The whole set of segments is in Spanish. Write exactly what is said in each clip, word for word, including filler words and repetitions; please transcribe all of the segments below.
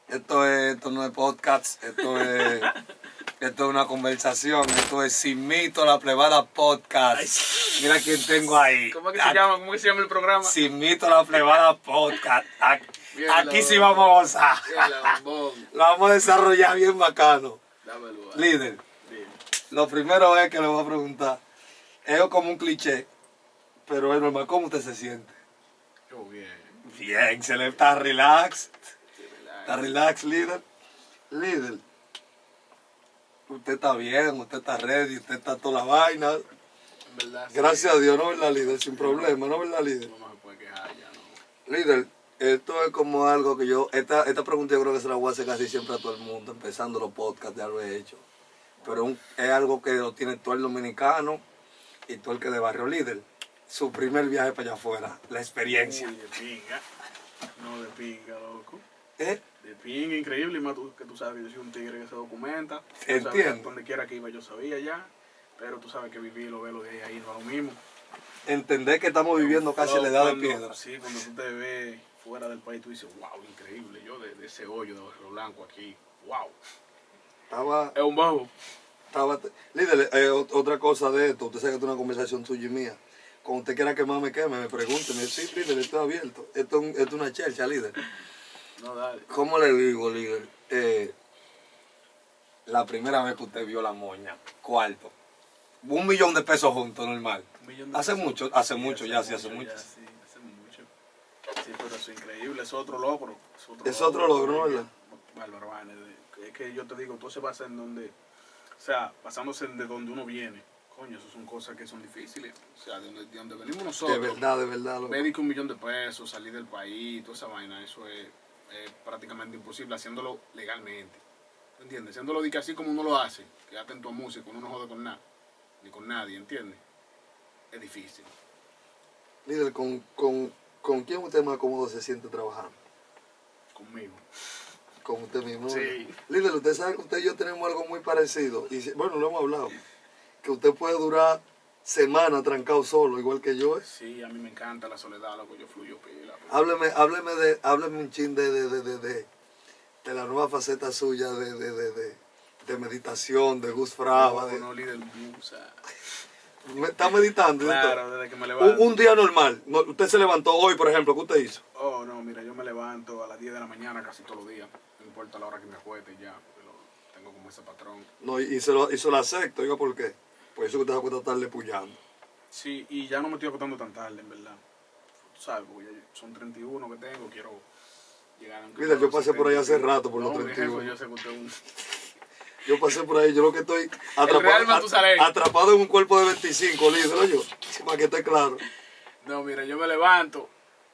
Esto, es, esto no es podcast, esto es, esto es una conversación, esto es Sin Mito, la Plebada Podcast. Ay. Mira quién tengo ahí. ¿Cómo es que se llama? ¿Cómo es que se llama el programa? Sin Mito, la Plebada Podcast. Aquí, Bien, aquí la sí bombón. vamos a gozar. Bien, la bombón. Lo vamos a desarrollar bien bacano. Dámelo. Líder, Dime. lo primero es que le voy a preguntar, es como un cliché, pero es normal, ¿cómo usted se siente? Yo bien. Bien, se le está relax. Sí, relax. Está relax, líder. Líder, usted está bien, usted está ready, usted está toda la vaina. En verdad. Gracias a Dios, ¿no, verdad, líder? Sin problema, ¿no, verdad, líder? No, no se puede quejar ya, ¿no? Líder, esto es como algo que yo, esta, esta pregunta yo creo que se la voy a hacer casi siempre a todo el mundo, empezando los podcasts, ya lo he hecho. Pero un, es algo que lo tiene todo el dominicano y todo el que de barrio, líder. Su primer viaje para allá afuera, la experiencia. Uy, de pinga. No, de pinga, loco. ¿Eh? De pinga, increíble. Y más tú, que tú sabes que yo soy un tigre que se documenta. Tú sabes Entiendo. que donde quiera que iba yo sabía ya. Pero tú sabes que vivirlo, verlo de ahí no es lo mismo. Entender que estamos viviendo casi Cuando- la edad de cuando- piedra. Sí, cuando tú te ves fuera del país, tú dices, wow, increíble. Yo de, de ese hoyo de Barrio Blanco aquí, wow. Estaba, Es un bajo. estaba, líder, eh, ot- otra cosa de esto, usted sabe que esto es una conversación tuya y mía. Cuando usted quiera que más me queme, me pregunte, me dice, sí, líder, estoy abierto. Esto, es un- esto es una chelcha, líder. No, dale. ¿Cómo le digo, líder? Eh, la primera vez que usted vio la moña, cuarto. Un millón de pesos juntos, normal. Un millón de Hace pesos. mucho, hace Sí, mucho, ya, sí, hace mucho. ya, sí, hace mucho. Sí, pero eso es increíble, es otro logro. Es otro, Es otro logro, ¿no, verdad? Bárbaro, Vanes, es que yo te digo, todo se basa en donde, o sea, basándose en de donde uno viene. Coño, eso son cosas que son difíciles. O sea, de donde, de donde venimos nosotros. De verdad, de verdad. loco. Médico un millón de pesos, salir del país, toda esa vaina, eso es, es prácticamente imposible haciéndolo legalmente. ¿Entiendes? Haciéndolo de que así como uno lo hace, que atento a música, uno no jode con nada, ni con nadie, ¿entiendes? Es difícil. Líder, ¿con, con, ¿con quién usted más cómodo se siente trabajando? Conmigo. Con usted mismo. Sí. ¿verdad? Líder, usted sabe que usted y yo tenemos algo muy parecido. Y si- bueno, lo hemos hablado. Que usted puede durar semanas trancado solo, igual que yo. ¿eh? Sí, a mí me encanta la soledad, loco, yo fluyo pila. pues. Hábleme, hábleme, de, hábleme un chin de, de, de, de, de, de la nueva faceta suya de, de, de, de, de meditación, de Gus Fraba. No, de- no, líder, o sea, me- ¿Está meditando? y de claro, todo? desde que me Un, levanto. un día normal. No, usted se levantó hoy, por ejemplo, ¿qué usted hizo? Oh, no, mira, yo me levanto a las diez de la mañana casi todos los días. No importa la hora que me acueste ya, porque lo, tengo como ese patrón. No, y, y se lo, y se lo acepto. Digo, ¿por qué? Por eso que usted se acuesta tarde puyando. Sí, y ya no me estoy acostando tan tarde, en verdad. Tú sabes, porque ya son treinta y uno que tengo, quiero llegar a un... Mira, yo pasé por ahí hace rato, por los no, treinta y uno. mi jefe, yo sé que usted es un... Yo pasé por ahí, yo lo que estoy Real atrapado, Matusalén. atrapado en un cuerpo de veinticinco, líder, yo, para que esté claro. No, mira, yo me levanto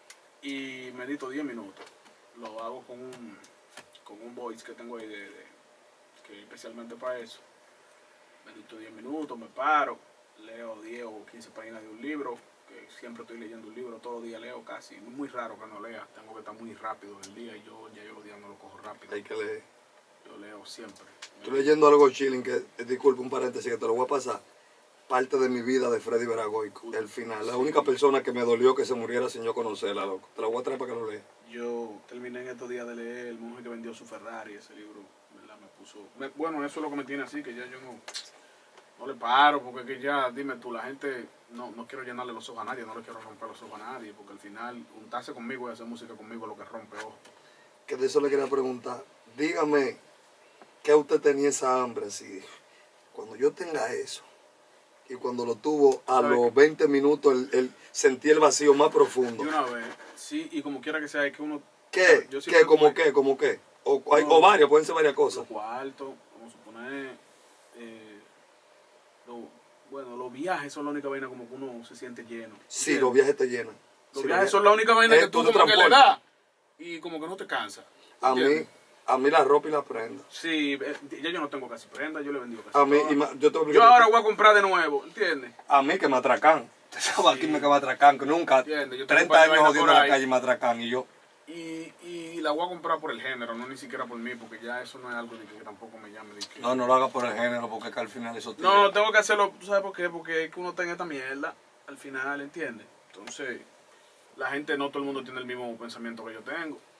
y medito diez minutos. Lo hago con un, con un voice que tengo ahí, de, de- que especialmente para eso. Medito diez minutos, me paro, leo diez o quince páginas de un libro, que siempre estoy leyendo un libro, todos los días leo casi. Es muy raro que no lea, tengo que estar muy rápido en el día y yo ya yo los días no lo cojo rápido. Hay que leer. Yo leo siempre. Estoy leyendo algo chilling que, eh, disculpe un paréntesis que te lo voy a pasar. Parte de mi vida de Freddy Veragoico, el final. La única persona que me dolió que se muriera sin yo conocerla, loco. Te lo voy a traer para que lo leas. Yo terminé en estos días de leer El monje que vendió su Ferrari, ese libro, ¿verdad? Me puso... me- bueno, eso es lo que me tiene así, que ya yo no, no le paro, porque es que ya, dime tú, la gente, no, no quiero llenarle los ojos a nadie, no le quiero romper los ojos a nadie, porque al final, juntarse conmigo y hacer música conmigo es lo que rompe ojos. Que de eso le quería preguntar. Dígame, ¿qué usted tenía esa hambre así? Cuando yo tenga eso, y cuando lo tuvo, a ¿Sabe los qué? veinte minutos, el, el, sentí el vacío más De profundo. una vez, sí, y como quiera que sea, es que uno... ¿Qué? yo siempre ¿Qué? ¿Cómo tuve- qué? ¿Cómo qué? O, hay, No. o varias, pueden ser varias Los cosas. cuartos, vamos a suponer, eh, lo- bueno, los viajes son la única vaina como que uno se siente lleno. Sí, ¿entiendes? los viajes te llenan. Los Sí, viajes son la única vaina Eh, que tú tú te como que le transportas. das y como que no te cansa. A mí, ¿entiendes? a mí la ropa y la prenda. Sí, eh, ya yo no tengo casi prenda, yo le he vendido casi A mí, todas. y ma- yo te Yo ahora voy a comprar de nuevo, ¿entiendes? A mí que me atracan. Usted sabe aquí Sí. me que me atracan, que nunca. Entiende, yo tengo un treinta par de años vainas jodiendo por en la ahí. calle y me atracan. Y yo, Y, y la voy a comprar por el género, no ni siquiera por mí, porque ya eso no es algo de que, que tampoco me llame. De que... no, no lo haga por el género, porque es que al final eso No, no, tengo que hacerlo, ¿tú sabes por qué? Porque es que uno está en esta mierda, al final, ¿entiendes? Entonces, la gente, no todo el mundo tiene el mismo pensamiento que yo tengo.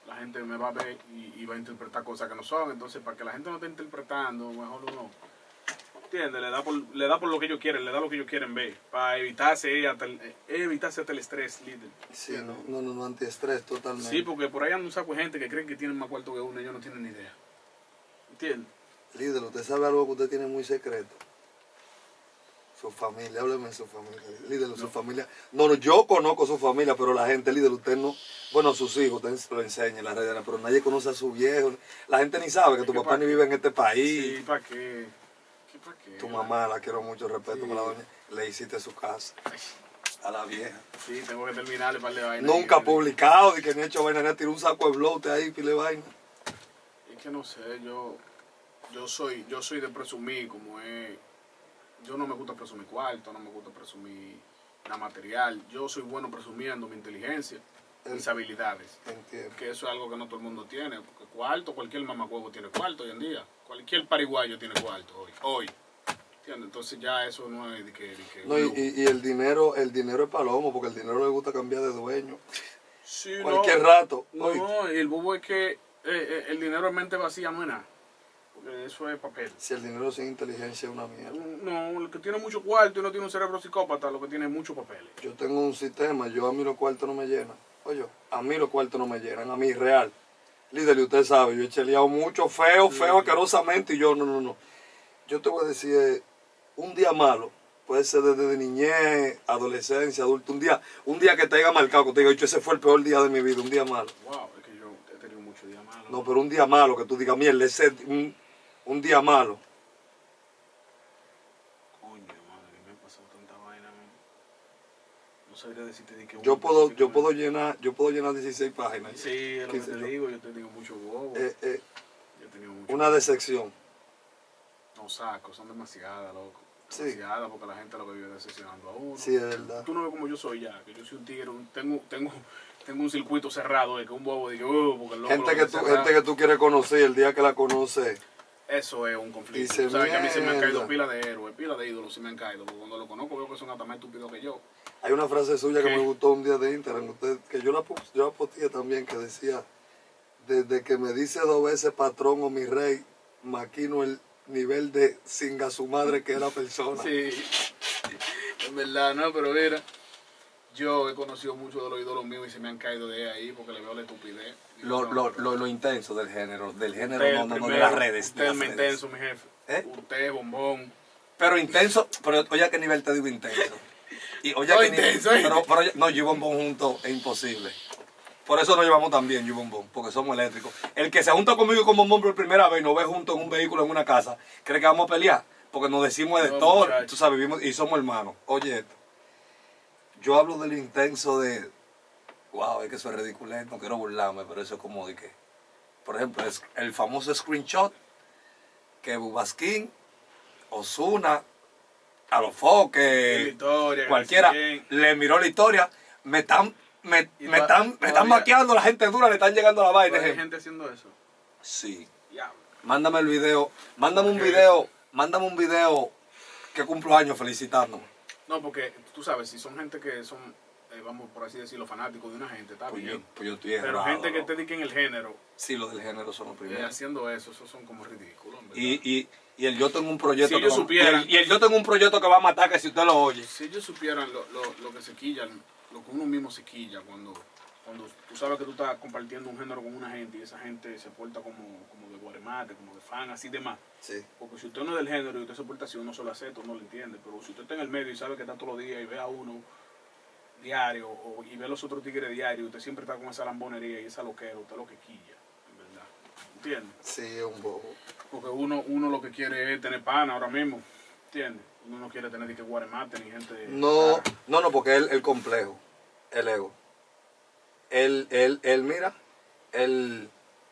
la gente me va a ver y, y va a interpretar cosas que no son. Entonces, para que la gente no esté interpretando, mejor uno, ¿entiendes? Le da por, le da por lo que ellos quieren, le da lo que ellos quieren ver, para evitarse hasta el, eh, evitarse hasta el estrés, líder. Sí, no, no, no, no, antiestrés totalmente. Sí, porque por ahí anda un saco de gente que creen que tienen más cuarto que uno y ellos no tienen ni idea. ¿Entiendes? Líder, usted sabe algo que usted tiene muy secreto. Su familia, hábleme de su familia. Líder, no. Su familia. No, no, yo conozco su familia, pero la gente, líder, usted no. Bueno, sus hijos, usted lo enseña en las redes, pero nadie conoce a su viejo. La gente ni sabe que tu papá ni vive en este país. Sí, ¿para qué? ¿Qué para qué? Tu mamá, la quiero mucho, respeto sí. Con la doña. Le hiciste su casa. A la vieja. Sí, tengo que terminarle para de vaina. Nunca publicado, de que ni he hecho vaina, ni tiró un saco de blote ahí, pile vaina. Es que no sé, yo. Yo soy, yo soy de presumir, como es. Yo no me gusta presumir cuarto, no me gusta presumir nada material. Yo soy bueno presumiendo mi inteligencia, el, mis habilidades. Entiendo. Que eso es algo que no todo el mundo tiene. Porque cuarto, cualquier mamacuevo tiene cuarto hoy en día. Cualquier pariguayo tiene cuarto hoy. Hoy. ¿Entiendes? Entonces ya eso no es de que... De que no, y, y, y el dinero, el dinero es palomo, porque el dinero le gusta cambiar de dueño. Sí, cualquier no, rato. No, hoy. El bobo es que eh, eh, el dinero en mente vacía no es nada. Eso es papel. Si el dinero sin inteligencia es una mierda. No, el que tiene mucho cuarto y no tiene un cerebro psicópata, lo que tiene es mucho papel. Yo tengo un sistema, yo a mí los cuartos no me llenan. Oye, a mí los cuartos no me llenan, a mí real. Líder, y usted sabe, yo he cheleado mucho, feo, feo, sí. Asquerosamente, y yo, no, no, no. Yo te voy a decir, eh, un día malo, puede ser desde niñez, adolescencia, adulto, un día, un día que te haya marcado, que te diga, ese fue el peor día de mi vida, un día malo. Wow, es que yo he tenido muchos días malos. No, pero un día malo, que tú digas, mierda, ese... Un, Un día malo. Coño, madre, me ha pasado tanta vaina. No sabría decirte de qué. Yo puedo, yo puedo llenar, yo puedo llenar dieciséis páginas. Sí, es lo que te yo. digo, yo te digo mucho bobo. Eh, eh, yo he tenido mucho una bobo. decepción. No saco, son demasiadas, loco. Sí. Demasiadas porque la gente lo que vive decepcionando a uno. Sí, es verdad. Tú no ves como yo soy ya, que yo soy un tigre, un, tengo, tengo, tengo un circuito cerrado de que un bobo diga, oh, porque el loco gente lo que tú, gente que tú quieres conocer, el día que la conoces. Eso es un conflicto. Dice, sabes que a mí se me han caído pilas de héroes, pilas de ídolos, se me han caído. Porque cuando lo conozco veo que son hasta más estúpidos que yo. Hay una frase suya ¿Qué? que me gustó un día de Instagram, usted, que yo la, yo la posteé también, que decía, desde que me dice dos veces patrón o mi rey, maquino el nivel de singa su madre que era persona. Sí, en verdad, no, pero mira, yo he conocido mucho de los ídolos míos y se me han caído de ahí porque le veo la estupidez. Lo, no, lo, lo, lo intenso del género, del género, usted, no, no, primero, no de las redes. Usted es muy redes. intenso, mi jefe. ¿Eh? Usted, bombón. Pero intenso, pero oye a qué nivel te digo intenso. Y oye no, a qué intenso, nivel, pero, pero no, yo y Bombón juntos es imposible. Por eso nos llevamos tan bien, yo y Bombón, porque somos eléctricos. El que se junta conmigo y con Bombón por primera vez y nos ve juntos en un vehículo, en una casa, cree que vamos a pelear, porque nos decimos de no, todo, muchacho. Tú sabes, vivimos y somos hermanos. Oye esto, yo hablo de lo intenso de, wow, es que eso es ridículo, no quiero burlarme, pero eso es como de que, por ejemplo, es el famoso screenshot que Bubasquín, Ozuna, a los foques, cualquiera, le miró la historia, me están, me, me están, me están maqueando la gente dura, le están llegando la vaina. ¿Hay gente haciendo eso? Sí. Yeah. Mándame el video, mándame okay. un video, mándame un video que cumplo años felicitándome. No, porque tú sabes, si son gente que son, eh, vamos por así decirlo, fanáticos de una gente, está pues bien. Yo, pues yo estoy Pero errado, gente que ¿no? te dedique en el género. Sí, los del género son los primeros. Eh, haciendo eso, esos son como ridículos. Y, y, y el yo tengo un proyecto si que ellos va, supieran, y, el, y el yo tengo un proyecto que va a matar, que si usted lo oye. Si ellos supieran lo, lo, lo que se quillan, lo que uno mismo se quilla cuando, cuando tú sabes que tú estás compartiendo un género con una gente y esa gente se porta como, como de guaremate, como de fan, así de más. Sí. Porque si usted no es del género y usted se porta así, uno solo acepta, uno lo entiende. Pero si usted está en el medio y sabe que está todos los días y ve a uno diario o, y ve a los otros tigres diario, usted siempre está con esa lambonería y esa loquera, usted lo que quilla, en verdad. ¿Entiendes? Sí, es un bobo. Porque uno, uno lo que quiere es tener pana ahora mismo, ¿entiendes? Uno no quiere tener ni que guaremate ni gente... No, no, no, porque el, el complejo, el ego. El, el, el, mira, el...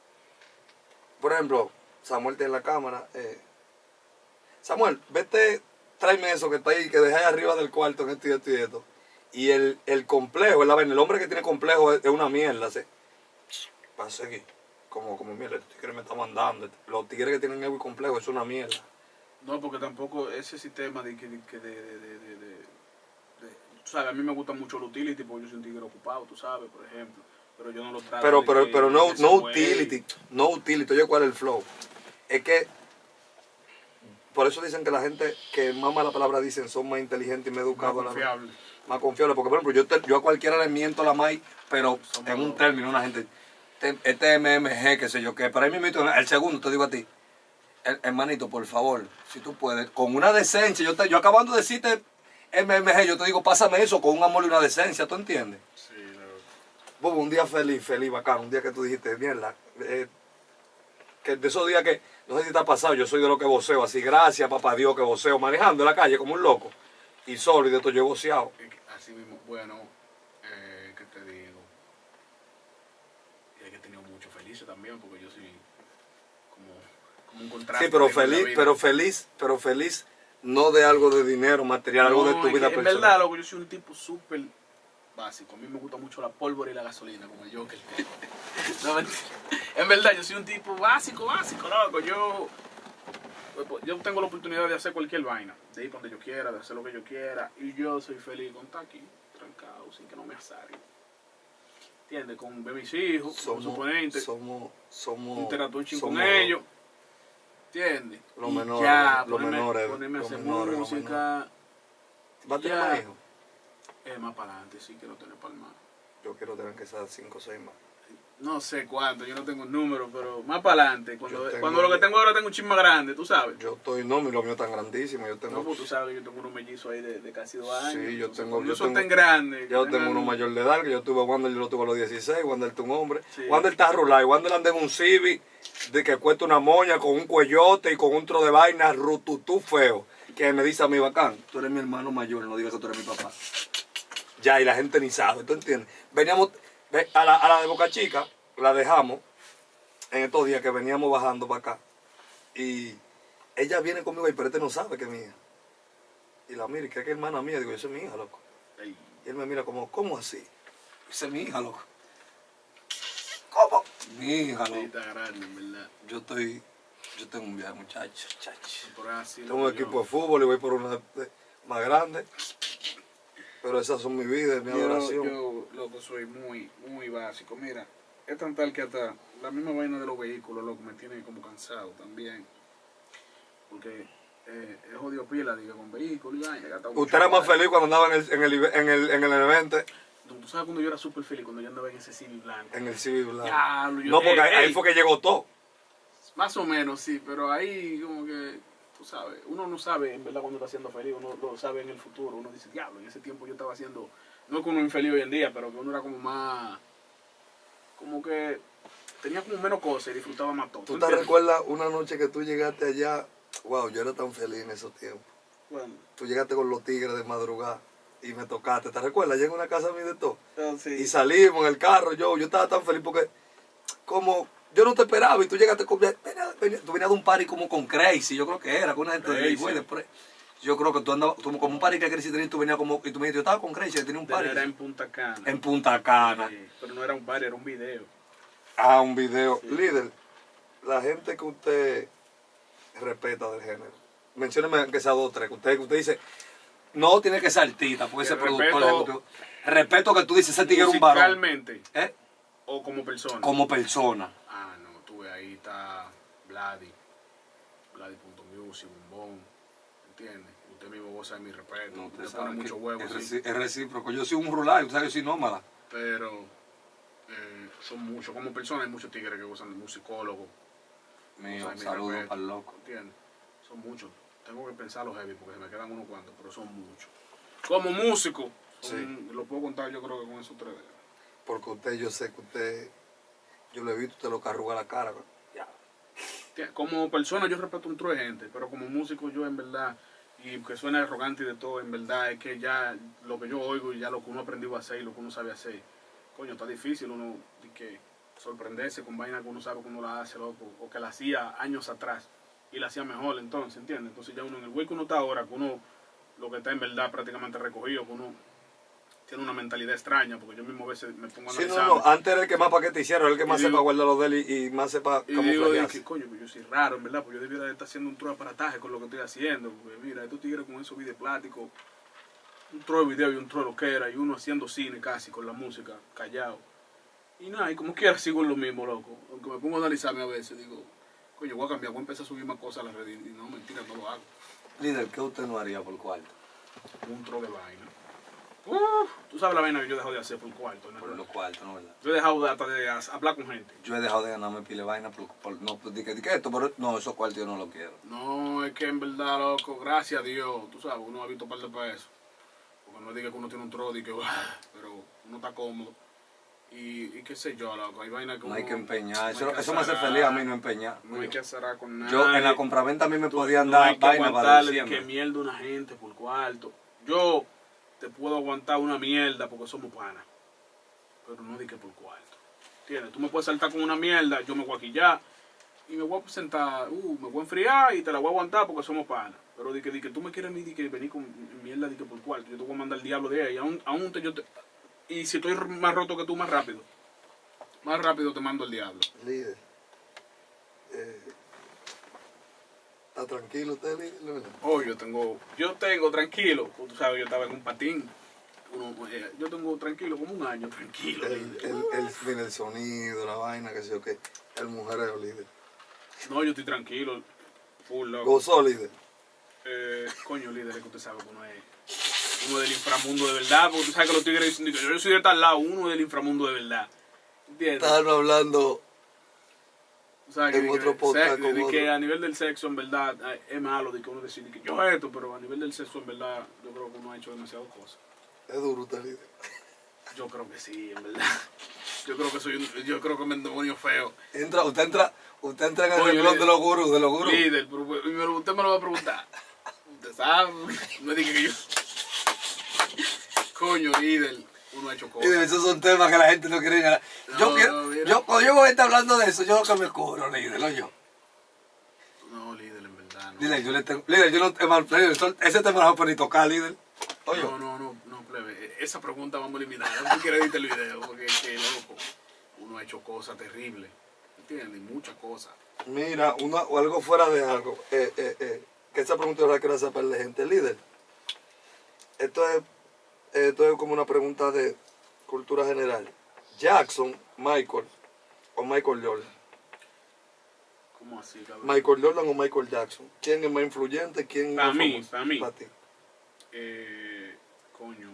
Por ejemplo, Samuel tiene la cámara. Eh, Samuel, vete, tráeme eso que está ahí, que dejé ahí arriba del cuarto, en esto y esto y esto. Y el, el complejo, el, el hombre que tiene complejo es, es una mierda, ¿sí? Va a seguir. Como, como mierda, los tigres me están mandando. Los tigres que tienen ego y complejo es una mierda. No, porque tampoco ese sistema de que de, de, de, de, de, de, de tú sabes, a mí me gusta mucho el utility porque yo soy un tigre ocupado, tú sabes, por ejemplo. pero yo no lo trato. Pero, de pero, que pero no, ese no güey- utility, no utility. Oye, ¿cuál es el flow? Es que, por eso dicen que la gente que más mala palabra dicen son más inteligentes y más Más educados. a la vez. confiable. Más confiables. Porque, por ejemplo, yo, te- yo a cualquiera le miento la maíz, pero Somos en un dos. término, una gente, este, este M M G, qué sé yo qué. Pero ahí me invito, el segundo, te digo a ti, her- hermanito, por favor, si tú puedes, con una decencia, yo, te, yo acabando de decirte M M G, yo te digo, pásame eso con un amor y una decencia, ¿tú entiendes? Sí, loco. Bobo, un día feliz, feliz, bacán, un día que tú dijiste, mierda, eh, que de esos días que, no sé si te ha pasado, yo soy de lo que voceo, así, gracias, papá Dios, que voceo, manejando en la calle como un loco, y solo, y de esto yo he voceado. Y que- Así mismo, bueno, eh, ¿qué te digo? Y hay que tener mucho felices también, porque yo soy como, como un contraste. Sí, pero tengo en la feliz, vida. pero feliz, pero feliz, no de algo de dinero, material, algo de No, tu es vida que en personal. verdad, loco, yo soy un tipo súper básico. A mí me gusta mucho la pólvora y la gasolina, como el Joker. No, mentira. En verdad, yo soy un tipo básico, básico, loco. Yo, yo tengo la oportunidad de hacer cualquier vaina, de ir donde yo quiera, de hacer lo que yo quiera. Y yo soy feliz con estar aquí, trancado, sin que no me azarren. ¿Entiendes? Con ver mis hijos, con Somos, los suponentes, somos, somos, interactuar un chin con somos ellos. ¿Entiendes? Los Y menores, ya, los ponerme, menores, ponerme a los hacer menores, los música. ¿Va a tener Ya. más hijos? Eh, más para adelante, sí quiero tener palma. Yo quiero tener que ser cinco o seis más. No sé cuánto, yo no tengo un número, pero más para adelante. Cuando, Yo tengo- cuando lo que tengo ahora tengo un chisme más grande, tú sabes. Yo estoy, no, lo mío tan grandísimo, yo tengo... No, pues tú sabes que yo tengo unos mellizos ahí de, de casi dos años. Sí, yo Entonces, tengo- cuando yo esos tengo- estén grandes. Yo que tengo tengan- uno mayor de edad, que yo tuve Wander, yo lo tuve a los dieciséis, Wander es un hombre. Sí. Wander está rulado, y Wander anda en un Civic de que cuesta una moña con un cuellote y con un tro de vaina rututú feo. Que me dice a mí, bacán, tú eres mi hermano mayor, no digas que tú eres mi papá. Ya, y la gente ni sabe, ¿tú entiendes? Veníamos, ve, a la, a la de Boca Chica, la dejamos en estos días que veníamos bajando para acá. Y ella viene conmigo y pero este no sabe que es mi hija. Y la mira y cree que es hermana mía. Digo, yo soy mi hija, loco. Ey, Y él me mira como, ¿cómo así? Esa es mi hija, loco. ¿Cómo? Mi hija, sí, loco. está grande, en verdad. Yo estoy, yo tengo un viaje, muchacho, muchacho. Por así, Tengo un loco, equipo yo- de fútbol y voy por una de- más grande. Pero esas son mi vida, mi Yo, adoración. yo, loco, soy muy, muy básico. Mira, es tan tal que hasta la misma vaina de los vehículos, loco, me tiene como cansado también. Porque eh, es jodido pila, digo, con vehículos y vaina. gasta mucho Usted era más cuarto. feliz cuando andaba en el, en el, en el, en el evento, Tú tú sabes cuando yo era súper feliz, cuando yo andaba en ese civil blanco. en el Civil Blanco. Diablo, yo- No, porque ey, ahí, ahí ey. fue que llegó todo. Más o menos, sí, pero ahí como que, tú sabes, uno no sabe en verdad cuando está siendo feliz, uno lo sabe en el futuro, uno dice, diablo, en ese tiempo yo estaba haciendo, no es que uno es infeliz hoy en día, pero que uno era como más, como que tenía como menos cosas y disfrutaba más todo. ¿Tú te entiendes? recuerdas una noche que tú llegaste allá? Wow, yo era tan feliz en esos tiempos. Bueno, Tú llegaste con los tigres de madrugada y me tocaste. ¿Te recuerdas? Llegué a una casa mía de todo. entonces, Y salimos en el carro, yo, yo estaba tan feliz porque como yo no te esperaba y tú llegaste con... venía- venía- tú venías de un party como con Crazy, yo creo que era, con una gente de Crazy. Ligüey, después. Yo creo que tú andabas tú como un party que Crazy tenía y tú venías como... Y tú me dijiste, yo estaba con Crazy, yo tenía un pero party. era en Punta Cana. En Punta Cana. Sí, pero no era un bar, era un video. Ah, un video. Sí. Líder, la gente que usted respeta del género, mencióneme que sea dos o tres, que usted, que usted dice, no tiene que ser artista, puede ser Que productor, respeto- ejecutivo. Respeto que tú dices, ese tigre es un varón. Musicalmente, ¿Eh? o como persona. Como persona. Ah, no, tuve ahí está Vladi, Vladi.music, Bombón, ¿entiendes? Usted mismo goza de mi respeto, No, usted usted pone sabe mucho que huevo, es, sí, reci- es recíproco. Yo soy un rural, usted sabe, yo soy nómada. pero eh, son muchos, como personas hay muchos tigres que gozan de musicólogos, Mío, gozan de mi saludos respeto, para el loco. ¿entiendes? Son muchos, tengo que pensar los heavy porque se me quedan unos cuantos, pero son muchos. Como músico, son- lo puedo contar yo creo que con esos tres. Porque usted, yo sé que usted, yo le he visto, usted lo que arruga la cara. Ya. Tía, como persona yo respeto un tro de gente, pero como músico yo en verdad, y que suena arrogante y de todo, en verdad es que ya lo que yo oigo y ya lo que uno ha aprendido a hacer y lo que uno sabe hacer, coño, está difícil uno de que sorprenderse con vainas que uno sabe que uno la hace, loco, o que la hacía años atrás y la hacía mejor entonces, ¿entiendes? Entonces ya uno en el güey que uno está ahora, que uno lo que está en verdad prácticamente recogido, que uno tiene una mentalidad extraña, porque yo mismo a veces me pongo a Sí, no, analizar. no, antes era el que más paquete hicieron, el que más Y digo- sepa guardar los de él y, y más sepa Y digo, de camuflajearse. que, coño, pues yo soy raro, en verdad, pues yo debiera de estar haciendo un tro de aparataje con lo que estoy haciendo. Porque mira, estos tigres con esos videos plásticos, un tro de video y un tro de lo que era, y uno haciendo cine casi con la música, callado. Y nada, y como quiera sigo en lo mismo, loco. Aunque me pongo a analizarme a veces, digo, coño, voy a cambiar, voy a empezar a subir más cosas a las redes. Y no, mentira, no lo hago. Líder, ¿qué usted no haría por cuarto? Un tro de vaina. Uf, tú sabes la vaina que yo he dejado de hacer por cuarto, ¿no? Por los cuartos, ¿no, verdad? Yo he dejado de, hasta de hablar con gente. Yo he dejado de ganarme pile de vaina por, por no, pues, di que, di que esto, pero no, esos cuartos yo no los quiero. No, es que en verdad, loco, gracias a Dios, tú sabes, uno ha visto un par de pesos. Porque no diga que uno tiene un tro, y que, pero uno está cómodo. Y, y qué sé yo, loco, hay vaina que No uno, hay que empeñar, no eso, hay que eso me hace hacer feliz a nada, mí no empeñar. No hay que hacer nada con nada. Yo en la compraventa a mí me Tú- podían no dar hay que vaina para aguantarle diciembre. que mierda una gente por cuarto. Yo te puedo aguantar una mierda porque somos panas. Pero no di que por cuarto. ¿Entiendes? Tú me puedes saltar con una mierda, yo me voy a quillar y me voy a sentar, uh, me voy a enfriar y te la voy a aguantar porque somos panas. Pero di que, di que tú me quieres a mí, di que venir con mierda, di que por cuarto, yo te voy a mandar el diablo de ahí. Aún, aún te, yo te, y si estoy más roto que tú, más rápido. Más rápido te mando el diablo. Líder, eh, ¿está tranquilo usted, líder? Oh, yo tengo, yo tengo tranquilo, pues tú sabes, yo estaba en un patín. Uno, eh, yo tengo tranquilo como un año, tranquilo. El, líder. el, el, mira, el sonido, la vaina, que sé yo qué. El mujereo, líder. No, yo estoy tranquilo, full loco. ¿Gozó, líder? Eh, coño, líder, es que usted sabe que uno es uno del inframundo de verdad, porque tú sabes que los tigres dicen que yo soy de tal lado, uno del inframundo de verdad. ¿Entiendes? Estaban hablando O sea, que, en de otro que, podcast se- de con que otro. a nivel del sexo, en verdad, eh, es malo de que uno decide que yo esto, pero a nivel del sexo, en verdad, yo creo que uno ha hecho demasiadas cosas. Es duro usted, líder. Yo creo que sí, en verdad. Yo creo que soy un, yo creo que me demonio feo. Entra, usted entra, usted entra en el Coño, renglón líder. de los gurús, de los gurús. Líder, pero, pero, pero usted me lo va a preguntar. Usted sabe, no diga que yo. Coño, líder, uno ha hecho cosas. Líder, esos son temas que la gente no quiere ganar. Yo, No, quiero, no, mira. yo, cuando yo voy a estar hablando de eso, yo lo que me cubro, líder, lo yo. No, líder, en verdad, no. Líder, yo le tengo, líder, yo no, es mal, líder, eso- ese tema no lo puedo ni tocar, líder. Oye, No, no, no, no, plebe. Esa pregunta vamos a eliminarla. No quiero editar el video porque es que, loco, uno ha hecho cosas terribles. ¿Entiendes? Muchas cosas. mira, una, o algo fuera de algo, eh, eh, eh, que esa pregunta yo la quiero hacer para la gente, líder. Esto es, esto es como una pregunta de cultura general. Jackson, Michael o Michael Jordan. ¿Cómo así, cabrón? Michael Jordan o Michael Jackson. ¿Quién es más influyente? ¿Quién es Para más mí, famoso? para mí. Para ti. Eh, coño.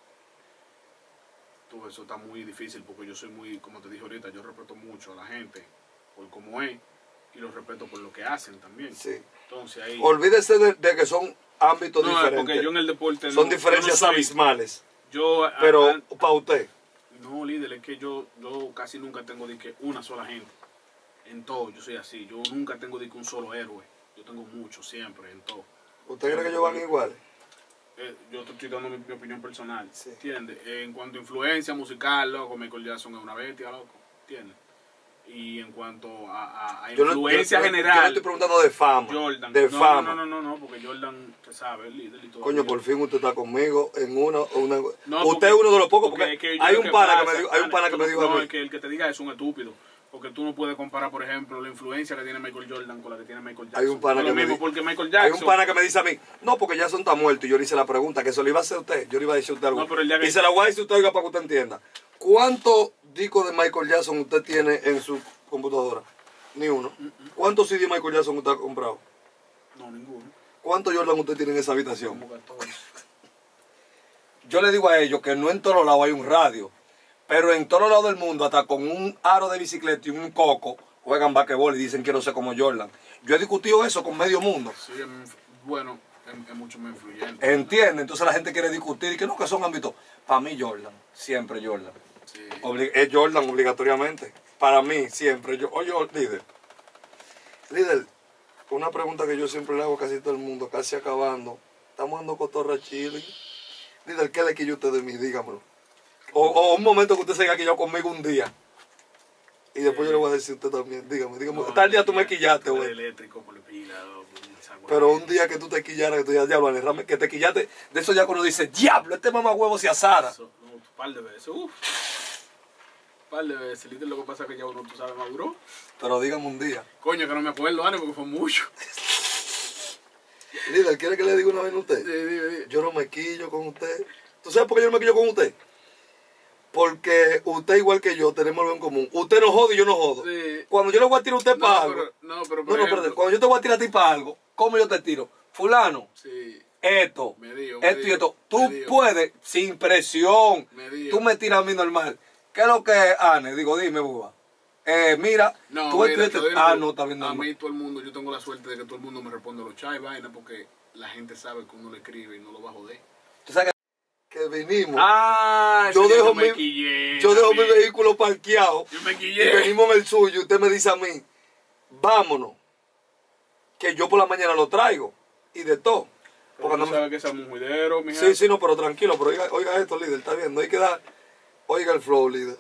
Todo eso está muy difícil porque yo soy muy, como te dije ahorita, yo respeto mucho a la gente por cómo es y los respeto por lo que hacen también. Sí. Entonces ahí... Olvídese de, de que son ámbitos no, es diferentes. porque yo en el deporte Son no- diferencias yo no soy- abismales. Yo, a- Pero a- para usted, no, líder, es que yo, yo casi nunca tengo de que una sola gente. En todo, yo soy así. Yo nunca tengo de que un solo héroe. Yo tengo muchos siempre, en todo. ¿usted cree que ellos van iguales? Eh, yo te estoy dando mi, mi opinión personal, Sí. ¿entiendes? En cuanto a influencia musical, loco, Michael Jackson es una bestia, loco, ¿entiendes? Y en cuanto a, a- a Yo no- influencia yo- yo- Yo le general, estoy preguntando de fama. Jordan. De no, fama. No, no, no, no, porque Jordan, te sabe, el líder y todo. Coño, por fin usted está conmigo en una... una... No, usted porque- es uno de los pocos, porque, es que yo hay lo un que pana que pasa, me dijo, hay un pana que tú- me dijo no, a mí. es que el que te diga es un estúpido. Porque tú no puedes comparar, por ejemplo, la influencia que tiene Michael Jordan con la que tiene Michael Jackson. Hay un pana No es que lo me mismo di- porque Michael Hay Jackson... un pana que me dice a mí, no, porque Jackson está muerto. Y yo le hice la pregunta, que eso le iba a hacer a usted. Yo le iba a decir a usted algo. No, pero el día que- Y se la voy a decir a usted, oiga, para que usted entienda. ¿Cuántos discos de Michael Jackson usted tiene en su computadora? Ni uno. ¿Cuántos C D de Michael Jackson usted ha comprado? No, ninguno. ¿Cuántos Jordan usted tiene en esa habitación? Como catorce. Yo le digo a ellos que no en todos lados hay un radio, pero en todos lados del mundo, hasta con un aro de bicicleta y un coco, juegan basquetbol y dicen quiero ser como Jordan. Yo he discutido eso con medio mundo. Sí, es, muy influ- bueno, es, es mucho más influyente. ¿Entiende? Entonces la gente quiere discutir y que no, que son ámbitos. Para mí Jordan, siempre Jordan. Sí. Obli- es Jordan obligatoriamente. Para mí, siempre. Yo, oye, líder. Líder, una pregunta que yo siempre le hago a casi todo el mundo, casi acabando. Estamos dando cotorra chile. Líder, ¿qué le quillo usted de mí? Dígamelo. O, o un momento que usted se haya quillado conmigo un día. Y después yo le voy a decir a usted también. Dígame, dígame. No, Tal día tú me el quillaste, el güey. eléctrico por la pila, loco, esa hueá. Pero un día que tú te quillaras, que tú ya diablo, Alejandro, que te quillaste, de eso ya cuando dice, diablo, este mamá huevo se asara. Eso, no, un par de veces, uff. Un par de veces, líder, lo que pasa es que ya uno, tú sabes, maduró. Pero dígame un día. Coño, que no me acuerdo, Ana, porque fue mucho. Líder, ¿quiere que le diga una vez a usted? Sí, dime, dime. Yo no me quillo con usted. ¿Tú sabes por qué yo no me quillo con usted? Porque usted igual que yo tenemos algo en común. Usted no jode y yo no jodo. Sí. Cuando yo le voy a tirar a usted No, para pero- algo. no, pero por no, no, ejemplo- espérate. Cuando yo te voy a tirar a ti para algo, ¿cómo yo te tiro? Fulano, Sí. esto, Me dio, me esto y dio, esto. me Tú dio. puedes, sin presión, Me dio. tú me tiras a mí normal. ¿Qué es lo que es, Ane? Digo, dime, boba. Eh, mira, No, tú mira, esto y te esto. doy Ah, una- no, está bien A normal. mí todo el mundo, yo tengo la suerte de que todo el mundo me responde los chats y vaina porque la gente sabe que uno le escribe y no lo va a joder. Tú sabes que, que vinimos. Ah, yo ese día dejo, yo me mi, quillé yo dejo mi también. vehículo parqueado. Yo me Y quillé. venimos en el suyo. Usted me dice a mí, vámonos. Que yo por la mañana lo traigo. Y de todo. Porque Porque no no sabe que es un juidero, mi Sí, sí, no, pero tranquilo, pero oiga, oiga esto, líder, está bien, no hay que dar, oiga el flow, líder.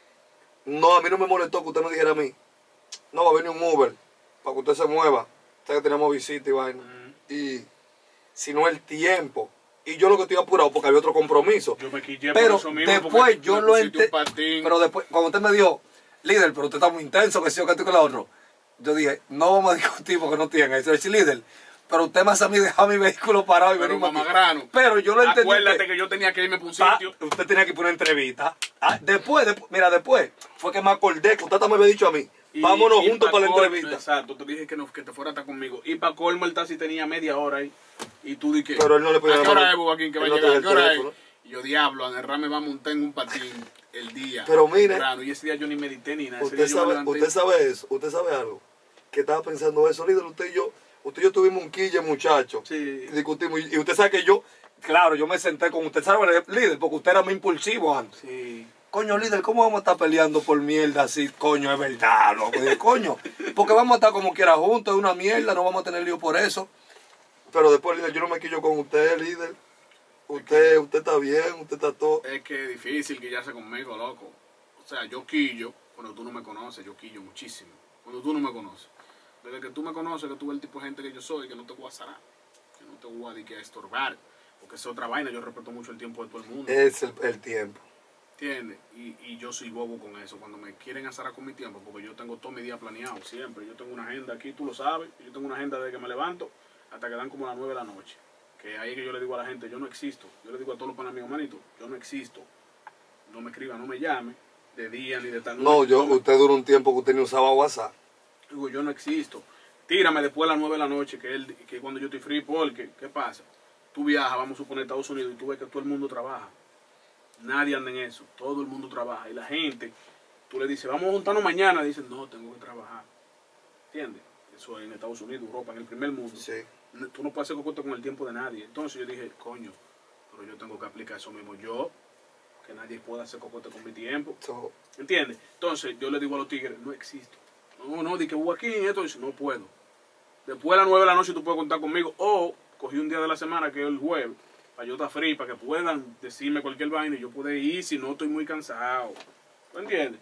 No, a mí no me molestó que usted me dijera a mí, no, va a venir un Uber, para que usted se mueva, usted que tenemos visita y vaina, Mm. y si no el tiempo, y yo lo que estoy apurado porque había otro compromiso, Yo me quillé pero por eso mismo. después porque yo me lo pusiste un entendí, patín. pero después, cuando usted me dijo, líder, pero usted está muy intenso, que sí o que esto y que lo otro, yo dije, no vamos a discutir porque no tiene eso, es líder. Pero usted más a mí dejar mi vehículo parado y Pero venimos aquí. mamagrano. Pero yo lo entendí. Acuérdate que- que yo tenía que irme por un Pa- sitio. usted tenía que poner entrevista. Ah, después, después, mira, después fue que me acordé que usted también me había dicho a mí, Y- vámonos y juntos pa' para la colmo- entrevista. Exacto, te dije que, no, que te fuera a estar conmigo. Y para colmo el taxi tenía media hora ahí. Y tú di que. Pero él no le podía ¿A qué llamar- hora es, Bobaquín, que va a él no llegar? ¿A tenía qué el hora es? teléfono. Y yo, diablo, a derrame va a montar en un patín el día. Pero mire, temprano. Y ese día yo ni medité ni nada. Ese Usted día yo me sabe, levanté- usted sabe eso, usted sabe algo. Que estaba pensando eso, líder, usted y yo, usted y yo tuvimos un quille, muchacho. Sí. Y discutimos. Y y usted sabe que yo, claro, yo me senté con usted, ¿sabe, líder? Porque usted era muy impulsivo antes. Sí. Coño, líder, ¿cómo vamos a estar peleando por mierda así? Coño, es verdad, loco. Dije, coño, porque vamos a estar como quiera juntos, es una mierda, no vamos a tener lío por eso. Pero después, líder, yo no me quillo con usted, líder. Usted, usted está bien, usted está todo. Es que es difícil quillarse conmigo, loco. O sea, yo quillo cuando tú no me conoces, yo quillo muchísimo. Cuando tú no me conoces. Desde que tú me conoces, que tú ves el tipo de gente que yo soy, que no te voy a zarar, que no te voy a, di que a estorbar, porque esa es otra vaina, yo respeto mucho el tiempo de todo el mundo. Es el, el tiempo. ¿Entiendes? Y, y yo soy bobo con eso, cuando me quieren azarar con mi tiempo, porque yo tengo todo mi día planeado, siempre. Yo tengo una agenda aquí, tú lo sabes, yo tengo una agenda desde que me levanto hasta que dan como las nueve de la noche. Que ahí es que yo le digo a la gente, yo no existo. Yo le digo a todos los panas míos, manito, yo no existo. No me escriba, no me llame, de día ni de tal. No, me- yo, me- usted duró un tiempo que usted ni usaba WhatsApp. Digo, yo no existo. Tírame después de las nueve de la noche, que es que cuando yo estoy free, porque, ¿qué pasa? Tú viajas, vamos a suponer, a Estados Unidos, y tú ves que todo el mundo trabaja. Nadie anda en eso, todo el mundo trabaja. Y la gente, tú le dices, vamos a juntarnos mañana, y dicen, no, tengo que trabajar. ¿Entiendes? Eso en Estados Unidos, Europa, en el primer mundo. Sí. Tú no puedes hacer cocote con el tiempo de nadie. Entonces yo dije, coño, pero yo tengo que aplicar eso mismo yo, que nadie pueda hacer cocote con mi tiempo. So, ¿Entiendes? Entonces yo le digo a los tigres, no existo. No, no, di que aquí en esto, dice, no puedo. Después de las nueve de la noche tú puedes contar conmigo. O cogí un día de la semana, que es el jueves, para yo estar free, para que puedan decirme cualquier vaina y yo pueda ir si no estoy muy cansado. ¿Tú entiendes?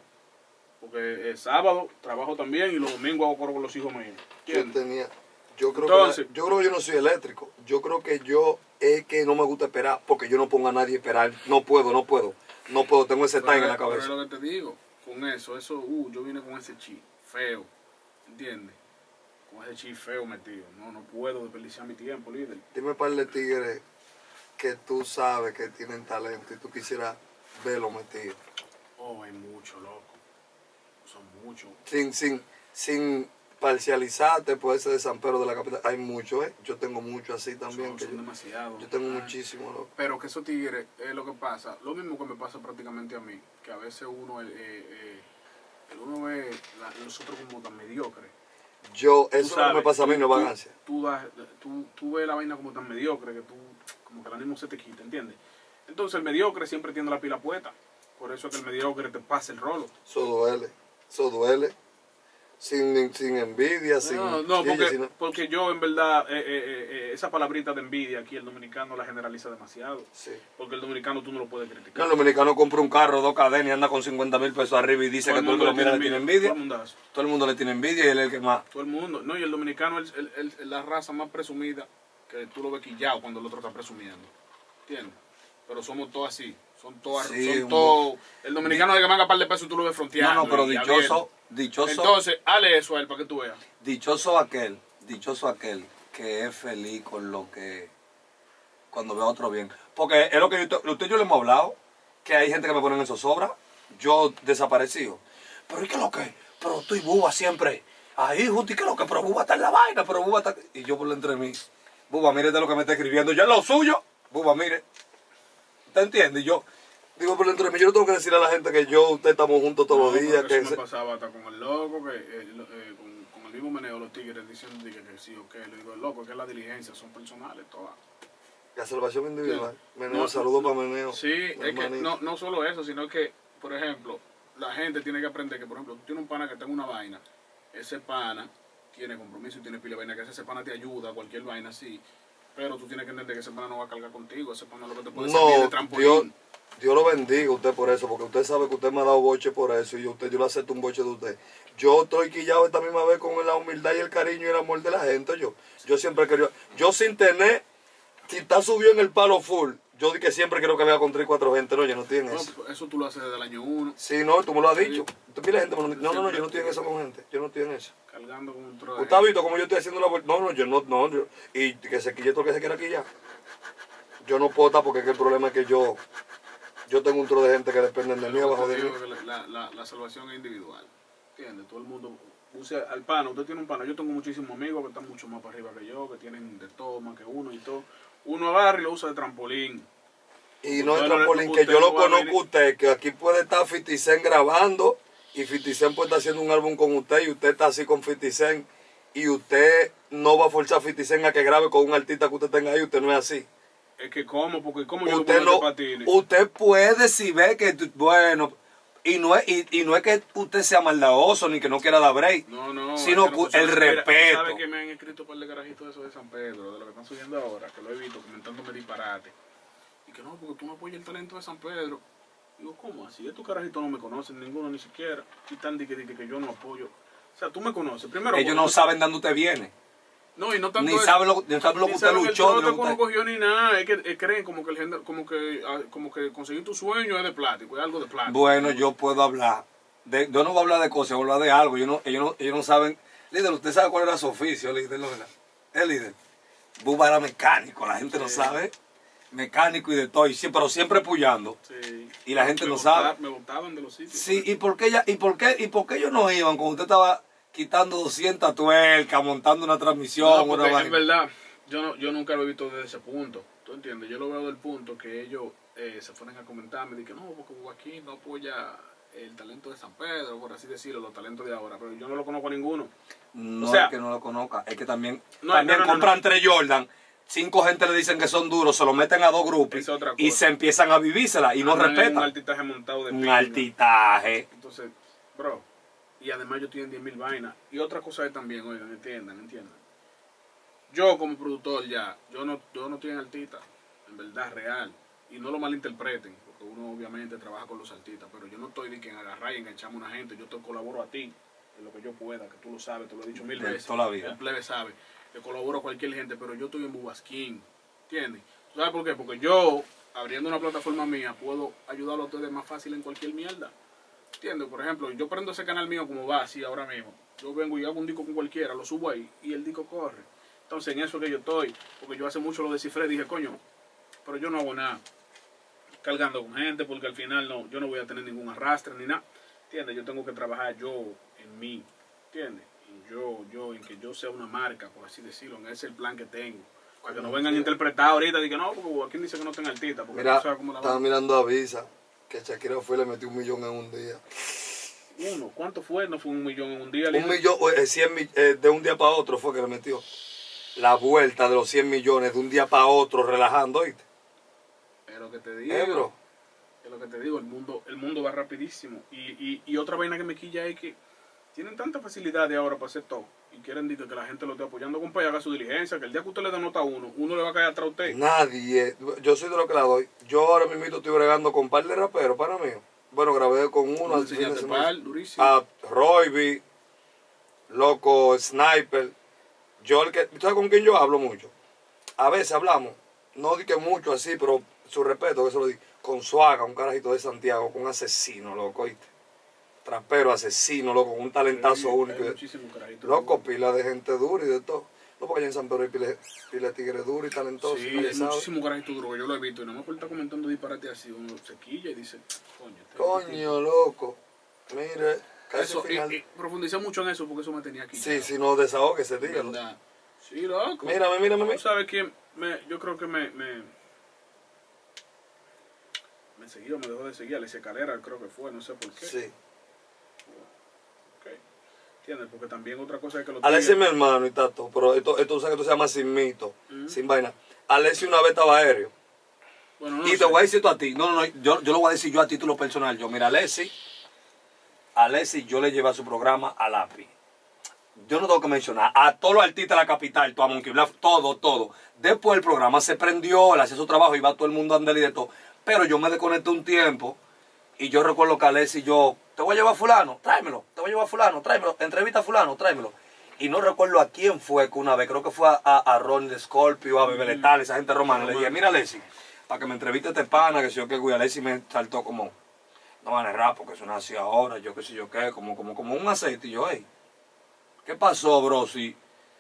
Porque el sábado trabajo también y los domingos hago coro con los hijos míos. yo ¿Entiendes? tenía, yo creo Entonces- que, yo creo que yo no soy eléctrico. Yo creo que yo es que no me gusta esperar, porque yo no pongo a nadie a esperar. No puedo, no puedo, no puedo. Tengo ese time en la Pero cabeza. es lo que te digo, con eso, eso, uh, yo vine con ese chi feo, ¿entiendes? Con ese chi feo metido. No, no puedo desperdiciar mi tiempo, líder. Dime un par de tigres que tú sabes que tienen talento y tú quisieras verlo metido. Oh, hay mucho, loco. Son muchos. Sin, sin, sin parcializarte, puede ser de San Pedro de la capital. Hay mucho, ¿eh? Yo tengo mucho así también. Son, que son yo, demasiados. yo tengo Ah, muchísimo, loco. Pero que esos tigres es lo que pasa. Lo mismo que me pasa prácticamente a mí. Que a veces uno, eh, eh, eh, uno ve la, nosotros como tan mediocres. Yo, Tú eso no sabes, me pasa a mí, tú- no tú- vagancia. Tú, das- tú, tú ves la vaina como tan mediocre que tú, como que el ánimo se te quita, ¿entiendes? Entonces el mediocre siempre tiene la pila puesta. Por eso es que el mediocre te pasa el rolo. Eso duele, eso duele. Sin, sin envidia, sin... No, no, sí, porque, sino- porque yo en verdad, eh, eh, eh, esa palabrita de envidia aquí el dominicano la generaliza demasiado. sí. Porque el dominicano tú no lo puedes criticar. No, el dominicano compra un carro, dos cadenas y anda con cincuenta mil pesos arriba y dice Todo que el todo el mundo que lo mira le tiene envidia. Todo el mundazo. Todo el mundo le tiene envidia y él es el que más. Todo el mundo. No, y el dominicano es el- el- el- la raza más presumida que tú lo ves quillado cuando el otro está presumiendo. ¿Entiendes? Pero somos todos así. Son todos. Sí, son un- todos. El dominicano de que manga par de pesos tú lo ves fronteando. No, no, pero y dichoso, abierto. dichoso, Entonces, hale eso a él para que tú veas. dichoso aquel, dichoso aquel que es feliz con lo que, cuando ve a otro bien. Porque es lo que yo, te- usted y yo le hemos hablado, que hay gente que me pone en zozobra. Yo desaparecido. Pero ¿y qué es lo que? Pero tú y Buba siempre. Ahí, justo, ¿y qué es lo que? Pero Buba está en la vaina, pero Buba está... Y yo por dentro de mí. Buba, mire de lo que me está escribiendo. Ya es lo suyo. Buba, mire. ¿Te entiendes? Y yo digo por dentro de mí, yo no tengo que decir a la gente que yo, usted estamos juntos todos No, los días. pero Que eso se... me pasaba hasta con el loco, que eh, lo- eh, con, con el mismo meneo, los tigres diciendo que, que sí o que. Le digo, el loco, es que las diligencias son personales todas. La salvación individual. Meneo, No, saludo no, para Meneo. Sí, es que hermanito. no, no solo eso, sino que, por ejemplo, la gente tiene que aprender que, por ejemplo, tú tienes un pana que tenga una vaina, ese pana tiene compromiso y tiene pila de vaina, que ese pana te ayuda, cualquier vaina así, pero tú tienes que entender que ese pana no va a cargar contigo, ese pana lo que te puede servir de No, trampolín. Dios, Dios lo bendiga a usted por eso, porque usted sabe que usted me ha dado boche por eso y usted, yo le acepto un boche de usted. Yo estoy quillado esta misma vez con la humildad y el cariño y el amor de la gente. Yo, yo siempre quería, yo sin tener, si está subido en el palo full, yo di que siempre quiero que vea con tres, cuatro gente, no, yo no tiene No, eso. pues, eso tú lo haces desde el año uno, Sí, no, tú me lo has Sí. dicho. Tú mira gente, me lo- no, no, no, yo no estoy en eso con gente, yo no estoy en eso. cargando con un trozo de ¿Usted ha gente. visto cómo yo estoy haciendo la vuelta? No, no, yo no, no, yo, y que se quille todo lo que se quiera quillar. Yo no puedo estar porque es que el problema es que yo, yo tengo un tro de gente que dependen de mí Yo abajo te de mí. digo que la, la, la salvación es individual, ¿entiendes? Todo el mundo use al pana, usted tiene un pana, yo tengo muchísimos amigos que están mucho más para arriba que yo, que tienen de todo, más que uno y todo. Uno agarra y lo usa de trampolín. Y no es Usted no le- trampolín, que usted yo no lo va a conozco venir- a usted, que aquí puede estar fifty Cent grabando y fifty Cent puede estar haciendo un álbum con usted y usted está así con fifty Cent y usted no va a forzar a fifty Cent a que grabe con un artista que usted tenga ahí, usted no es así. Es que cómo, porque cómo yo Usted lo pongo no, de patines. usted puede si ve que, tú- bueno, y no, es, y, y no es que usted sea maldadoso ni que no quiera dar break, No, no. sino es que no, el mira, respeto. ¿Sabe que me han escrito un par de carajitos de eso de San Pedro, de lo que están subiendo ahora? Que lo he visto comentándome disparate. Y que no, porque tú no apoyas el talento de San Pedro. Digo, ¿cómo así? Estos carajitos no me conocen, ninguno ni siquiera. Y tan de que, de que, que yo no apoyo. O sea, tú me conoces. Primero, Ellos porque no saben dónde usted viene, No, y no tanto ni eso. saben lo, ni saben lo que Ni usted saben el luchó. trote ni lo que que uno usted- cogió ni nada. Es que eh, creen como que, el género- como, que, ah, como que conseguir tu sueño es de plástico, es algo de plástico. Bueno, yo puedo hablar. De, yo no voy a hablar de cosas, voy a hablar de algo. Yo no, ellos, no, ellos no saben. Líder, ¿usted sabe cuál era su oficio, líder? ¿Lo verdad? El líder. Buba era mecánico, la gente no Sí. sabe. Mecánico y de todo, y sí, pero siempre apoyando. Sí. Y la gente Me no botaba- sabe. Me botaban de los sitios. Sí, ¿y por qué, ya, y por qué, y por qué ellos no iban cuando usted estaba quitando doscientas tuercas, montando una transmisión, No, una porque en vaina? verdad, yo, no, yo nunca lo he visto desde ese punto. ¿Tú entiendes? Yo lo veo del punto que ellos eh, se fueron a comentarme de que no, porque Joaquín no apoya el talento de San Pedro, por así decirlo, los talentos de ahora. Pero yo no lo conozco a ninguno. No o sea, es que no lo conozca, es que también, No, también no, no, compran tres Jordan, cinco gente le dicen que son duros, se lo meten a dos grupos Es otra y cosa. se empiezan a vivírsela y no Andan en respetan. Un altitaje montado de Un pinga. altitaje. Entonces, bro, y además yo tienen diez mil vainas. Y otra cosa es también, oigan, entiendan, entiendan. Yo como productor ya, yo no, yo no estoy en artista, en verdad, real. Y no lo malinterpreten, porque uno obviamente trabaja con los artistas, pero yo no estoy de que en agarrar y engancharme a una gente, yo te colaboro a ti, en lo que yo pueda, que tú lo sabes, te lo he dicho mil De veces. toda la vida. El plebe sabe, le colaboro a cualquier gente, pero yo estoy en Bubasquín, ¿entiendes? ¿Sabes por qué? Porque yo, abriendo una plataforma mía, puedo ayudarlo a ustedes más fácil en cualquier mierda. ¿Entiendes? Por ejemplo, yo prendo ese canal mío como va así ahora mismo. Yo vengo y hago un disco con cualquiera, lo subo ahí y el disco corre. Entonces en eso es que yo estoy, porque yo hace mucho lo descifré, dije, coño, pero yo no hago nada cargando con gente, porque al final no, yo no voy a tener ningún arrastre ni nada. ¿Entiendes? Yo tengo que trabajar yo en mí, ¿entiendes? En yo, yo, en que yo sea una marca, por así decirlo, ese es el plan que tengo. Para que no vengan a interpretar ahorita, digan, no, porque Joaquín dice que no tenga artista, porque Mira, no sabe cómo la estaba va. mirando a Visa, que Shakira fue y le metió un millón en un día. Uno, ¿cuánto fue? No fue un millón en un día. Un líder? millón, eh, cien, mi- eh, de un día para otro fue que le metió. La vuelta de los cien millones de un día para otro, relajando, ¿oíste? Es lo que te digo. Eh, bro. Es lo que te digo, el mundo, el mundo va rapidísimo. Y, y, y otra vaina que me quilla es que tienen tanta facilidad de ahora para hacer todo. Y quieren decir que la gente lo esté apoyando, compa, y haga su diligencia. Que el día que usted le da nota a uno, uno le va a caer atrás a usted. Nadie, yo soy de lo que la doy. Yo ahora mismo estoy bregando con un par de raperos, para mí. Bueno, grabé con uno Uno al fin de enseñaste semana. pal, durísimo. A Royby, Loco, Sniper. Yo el que, ¿tú sabes con quién yo hablo mucho? A veces hablamos, no di que mucho así, pero su respeto, que se lo di. Con Suaga, un carajito de Santiago, con un asesino, loco, ¿oíste? Trapero, asesino, loco, con un talentazo Sí, único. hay muchísimos carajitos. Loco, pila de gente dura y de todo. No, porque allá en San Pedro hay pile, pile de tigre duro y talentoso. Sí, nadie hay sabe. muchísimo carajito duro que yo lo he visto y no me puede estar comentando disparate así. Uno se quilla y dice, coño. Este Coño, loco. Mire, casi eso, final. y, y profundicé mucho en eso porque eso me tenía aquí. Sí, si no desahogue ese día. ¿Verdad? Sí, loco. Mírame, mírame, ¿Tú mírame. sabes quién? Me, yo creo que me, me, me siguió, me dejó de seguir. Alicia Calera, creo que fue, no sé por qué. Sí. Ok. ¿Entiendes? Porque también otra cosa es que lo Alexi es mi hermano y tato, pero esto, esto, sabes que esto se llama sin mito, Ujú. sin vaina. Alexi una vez estaba aéreo. Bueno, no Y sé. te voy a decir tú a ti. No, no, no. Yo, yo lo voy a decir yo a título personal. Yo, mira, Alexi. Alexi, yo le llevé a su programa a Lápiz. Yo no tengo que mencionar. A todos los artistas de la capital, todo a Monkey Bluff, todo, todo. Después el programa se prendió, él hacía su trabajo, iba todo el mundo a andar y de todo. Pero yo me desconecté un tiempo. Y yo recuerdo que Alexi yo, te voy a llevar a fulano, tráemelo. Te voy a llevar a fulano, tráemelo. Entrevista a fulano, tráemelo. Y no recuerdo a quién fue que una vez, creo que fue a, a, a Ron de Scorpio, a Bebe Letal, esa gente romana. Le dije, mira Alexi, para que me entreviste este pana, que si yo qué, güey, Alexi me saltó como, no van a rap, porque eso no así ahora, yo qué sé yo qué, como, como, como un aceite. Y yo, hey, ¿qué pasó, bro? Si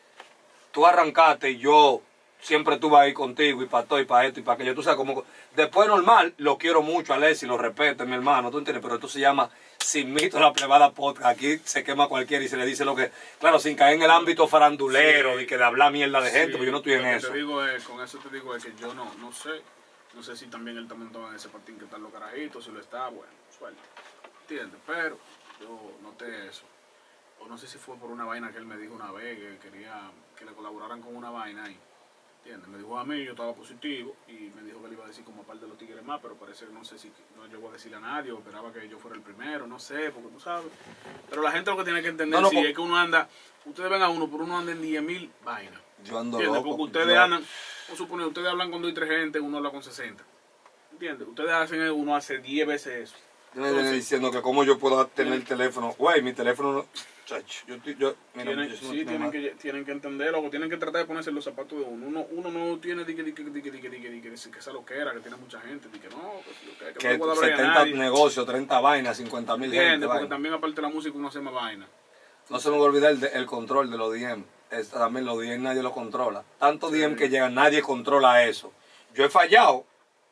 tú arrancaste y yo siempre estuve ahí contigo y para todo y para esto y para aquello, tú sabes, como, después normal, lo quiero mucho a Alexi, lo respeto, es mi hermano, tú entiendes, pero esto se llama Sin Mito la Plebada Podcast. Aquí se quema cualquiera y se le dice lo que, claro, sin caer en el ámbito farandulero, Sí. y que de hablar mierda de gente, Sí, porque yo no estoy en lo que eso. Te digo es, con eso te digo es que yo no, no sé. No sé si también él también estaba en ese patín que están los carajitos, si lo está, bueno, suelta. ¿Entiendes? Pero yo noté eso. O no sé si fue por una vaina que él me dijo una vez, que quería que le colaboraran con una vaina ahí. ¿Entiendes? Me dijo a mí, yo estaba positivo y me dijo que le iba a decir como aparte de los tigres más, pero parece que no sé si no llegó a decirle a nadie o esperaba que yo fuera el primero, no sé, porque tú sabes. Pero la gente lo que tiene que entender No, no, si por- es que uno anda, ustedes ven a uno, pero uno anda en diez mil vainas. Yo ando ¿Entiendes? loco. Porque ustedes yo- andan, vamos a suponer, ustedes hablan con dos y tres gente, uno habla con sesenta. ¿Entiendes? Ustedes hacen, uno hace diez veces eso. Yo me viene Entonces, diciendo que cómo yo puedo tener tienen- el teléfono. Güey, mi teléfono no. Chacho, yo, estoy- yo, mira, tienen, yo soy sí, una tienen más. que, tienen que entenderlo, o tienen que tratar de ponerse en los zapatos de uno. Uno, uno no tiene di que, di que, di que, di que, di que, di que, di que, que esa loquera, que tiene mucha gente, di que no, que, sí, que, que Que no le puedo hablar a setenta nadie. negocios, treinta vainas, cincuenta mil gente. ¿Entiendes? Porque vaina. también aparte de la música uno hace más vaina. No se me va a olvidar el, de- el control de los D M. Es, también los D M nadie lo controla. Tanto Sí. D M que llegan, nadie controla eso. Yo he fallado.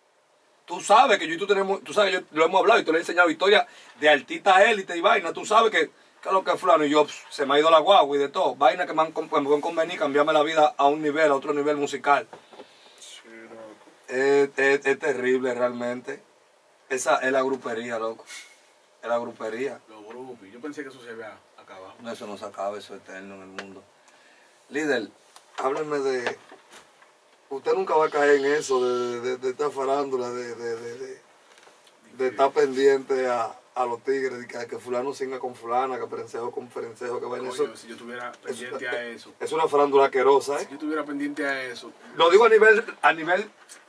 Tú sabes que yo y tú tenemos, tú sabes, yo lo hemos hablado y te lo he enseñado historias de artistas élite y vaina. Tú sabes que, que es lo que es fulano y yo pss, se me ha ido la guagua y de todo. Vaina que me han, con- me pueden convenir, cambiarme la vida a un nivel, a otro nivel musical. Sí, loco. Es, es- es terrible realmente. Esa es la grupería, loco. Es la grupería. Los grupos. Yo pensé que eso se había acabado. No, eso no se acaba, eso es eterno en el mundo. Líder, hábleme de... Usted nunca va a caer en eso de, de, de esta farándula, de, de, de, de, de estar pendiente a, a los tigres, de que, que fulano singa con fulana, que perencejo con perencejo, que vaina. Eso, Coño, si yo estuviera pendiente a eso. es una farándula asquerosa, Si ¿eh? yo estuviera pendiente a eso. Lo digo a nivel, a nivel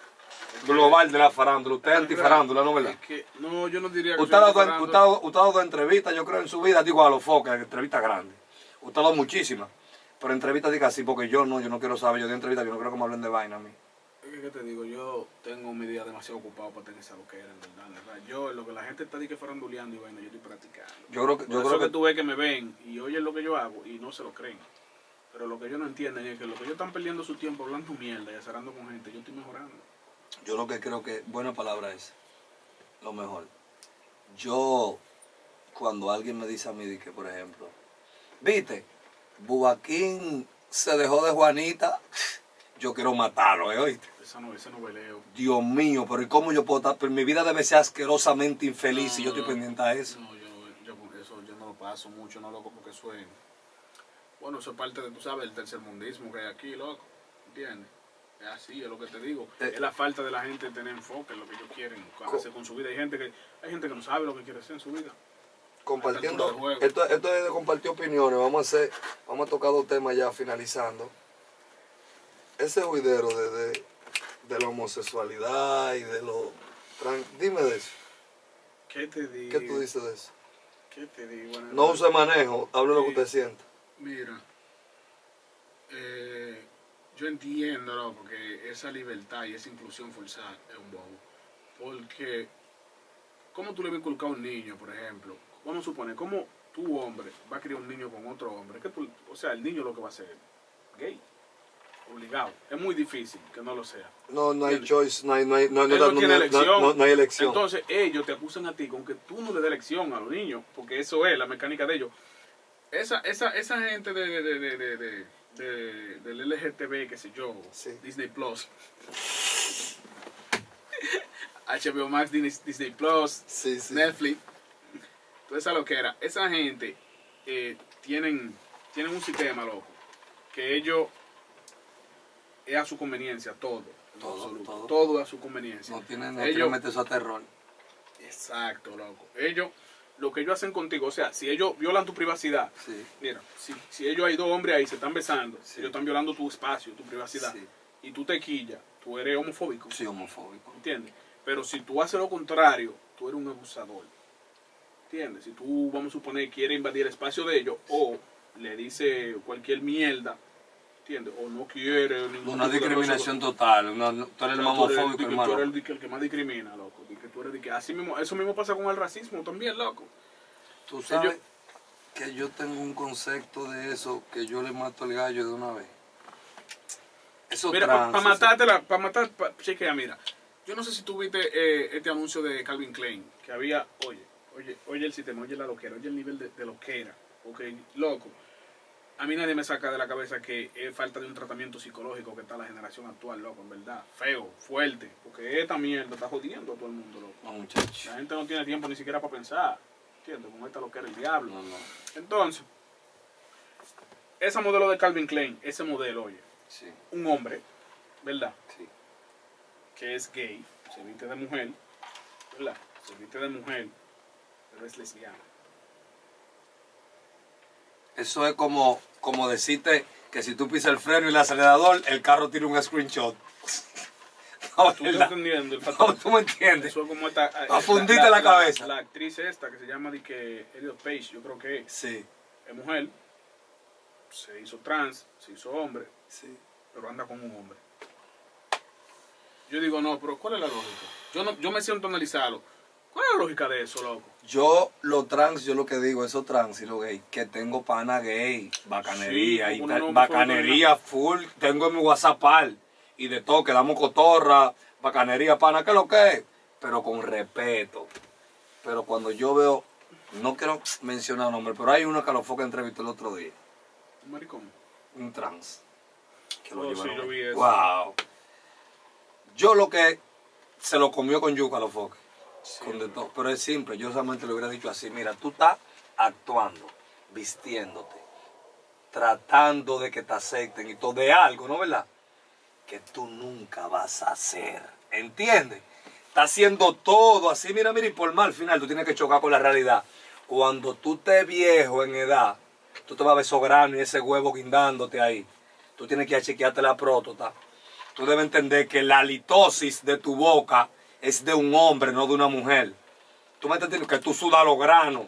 global de la farándula. Usted es antifarándula, ¿no, verdad? Es que, no, yo no diría que Usted ha soy dado, antifarándula. usted ha dado- usted ha dado entrevistas, yo creo, en su vida, digo a los focos, entrevistas grandes. Usted ha dado muchísimas. Pero entrevistas diga así, porque yo no, yo no quiero saber, yo de entrevistas, yo no quiero que me hablen de vaina a mí. Es que te digo, yo tengo mi día demasiado ocupado para tener esa loquera, en verdad, en verdad. Yo, en lo que la gente está di que faranduleando y vaina, yo estoy practicando. Yo creo que, Por yo eso creo que que, tú ves que me ven y oyen lo que yo hago y no se lo creen. Pero lo que ellos no entienden es que lo que ellos están perdiendo su tiempo hablando mierda y azarando con gente, yo estoy mejorando. yo lo que creo que, buena palabra es, lo mejor. Yo, cuando alguien me dice a mí, de que, por ejemplo, viste, Bubaquín se dejó de Juanita, yo quiero matarlo, ¿eh? ¿Oíste? Esa no, ese noveleo. Dios mío, pero ¿y cómo yo puedo estar? Pero mi vida debe ser asquerosamente infeliz y yo estoy pendiente a eso. No, yo, yo por eso yo no lo paso mucho, no loco, porque eso es. Bueno, eso es parte de, tú sabes, el tercermundismo que hay aquí, loco. ¿Entiendes? Es así, es lo que te digo. Eh. Es la falta de la gente de tener enfoque en lo que ellos quieren Co- hacer con su vida. Hay gente que hay gente que no sabe lo que quiere hacer en su vida. Compartiendo, A esta altura del esto, esto es de compartir opiniones, vamos a hacer, vamos a tocar dos temas ya finalizando. Ese juidero de, de, de la homosexualidad y de lo... tran- Dime de eso, ¿Qué te digo? ¿qué tú dices de eso? ¿Qué te digo? Bueno, No use manejo, hable lo que usted sienta. Mira, eh, yo entiendo, ¿no? Porque esa libertad y esa inclusión forzada es un bobo. Porque, ¿cómo tú le vas a inculcar a un niño, por ejemplo? Vamos a suponer, ¿cómo tu hombre va a criar un niño con otro hombre? Que tú, o sea, el niño lo que va a ser gay. Obligado. Es muy difícil que no lo sea. No, no hay ¿Entiendes? choice, no hay, no hay, no, no, Él no, no tiene no, elección. no, no hay elección. Entonces ellos te acusan a ti con que tú no le des elección a los niños, porque eso es la mecánica de ellos. Esa, esa, esa gente de, de, de, de, de, de, de- del L G T B, qué sé yo, Sí. Disney Plus, H B O Max, Disney, Disney Plus, Sí, sí. Netflix, toda esa loquera, esa gente eh, tienen, tienen un sistema, loco, que ellos es a su conveniencia, todo, en Todo, absoluto, todo. todo es a su conveniencia. No tienen, no Ellos- tienen meter eso a terror. Exacto, loco. Ellos, lo que ellos hacen contigo, o sea, si ellos violan tu privacidad, Sí. mira, si, si ellos hay dos hombres ahí se están besando, Sí. ellos están violando tu espacio, tu privacidad, Sí. y tú te quillas, tú eres homofóbico, Sí, homofóbico. ¿entiendes? Pero si tú haces lo contrario, tú eres un abusador, ¿entiendes? Si tú, vamos a suponer, quieres invadir el espacio de ellos, o le dice cualquier mierda, ¿entiendes? O no quiere ningún Una tipo de discriminación cosa, total. Una, no- tú eres el más tú eres- homofóbico, di que hermano. Tú eres el, que- el que más discrimina, loco. Di que tú eres, di que así mismo, eso mismo pasa con el racismo también, loco. Tú sabes ellos- que yo tengo un concepto de eso que yo le mato al gallo de una vez. Eso Mira, para trans, eso- matártela, para matar, pa, chequea, mira. Yo no sé si tú viste eh, este anuncio de Calvin Klein, que había, oye, oye, oye el sistema, oye la loquera, oye el nivel de, de loquera. Ok, loco. A mí nadie me saca de la cabeza que es falta de un tratamiento psicológico que está la generación actual, loco, en verdad. Feo, fuerte. Porque esta mierda está jodiendo a todo el mundo, loco. No, muchacho. La gente no tiene tiempo ni siquiera para pensar. ¿Entiendes? Con esta loquera el diablo. No, no. Entonces, ese modelo de Calvin Klein, ese modelo, oye, Sí, un hombre, ¿verdad? sí. Que es gay, se viste de mujer, ¿verdad? Se viste de mujer, pero es lesbiana. Eso es como, como decirte que si tú pisas el freno y el acelerador, el carro tiene un screenshot. No, ¿Tú ¿verdad? estás entendiendo el No, factor? tú me entiendes. Eso es como esta... Pa' fundirte la cabeza. La, actriz esta que se llama de que Elliot Page, yo creo que es, Sí, es mujer, se hizo trans, se hizo hombre, sí. pero anda con un hombre. Yo digo, no, pero ¿cuál es la lógica? Yo, no, yo me siento a analizarlo. ¿Cuál es la lógica de eso, loco? Yo, lo trans, yo lo que digo, eso trans y lo gay, que tengo pana gay, bacanería, Sí, y uno tal, no- bacanería full, tengo en mi WhatsApp y de todo, que damos cotorra, bacanería, pana, que lo que es, pero con respeto. Pero cuando yo veo, no quiero mencionar nombres, pero hay uno que lo fue que entrevistó el otro día, Un maricón. un trans. Que lo Oh, llevaron sí, yo ahí. vi eso. Wow. Yo lo que se lo comió con yuca a los foques. Sí, Con de todo. Pero es simple, yo solamente le hubiera dicho así, mira, tú estás actuando, vistiéndote, tratando de que te acepten y todo de algo, ¿no verdad? Que tú nunca vas a hacer, ¿entiendes? Estás haciendo todo así, mira, mira, y por mal al final tú tienes que chocar con la realidad. Cuando tú estés viejo en edad, tú te vas a ver esos granos y ese huevo guindándote ahí. Tú tienes que ir a chequearte la próstata. Tú debes entender que la litosis de tu boca es de un hombre, no de una mujer. Tú me entiendes que tú sudas los granos.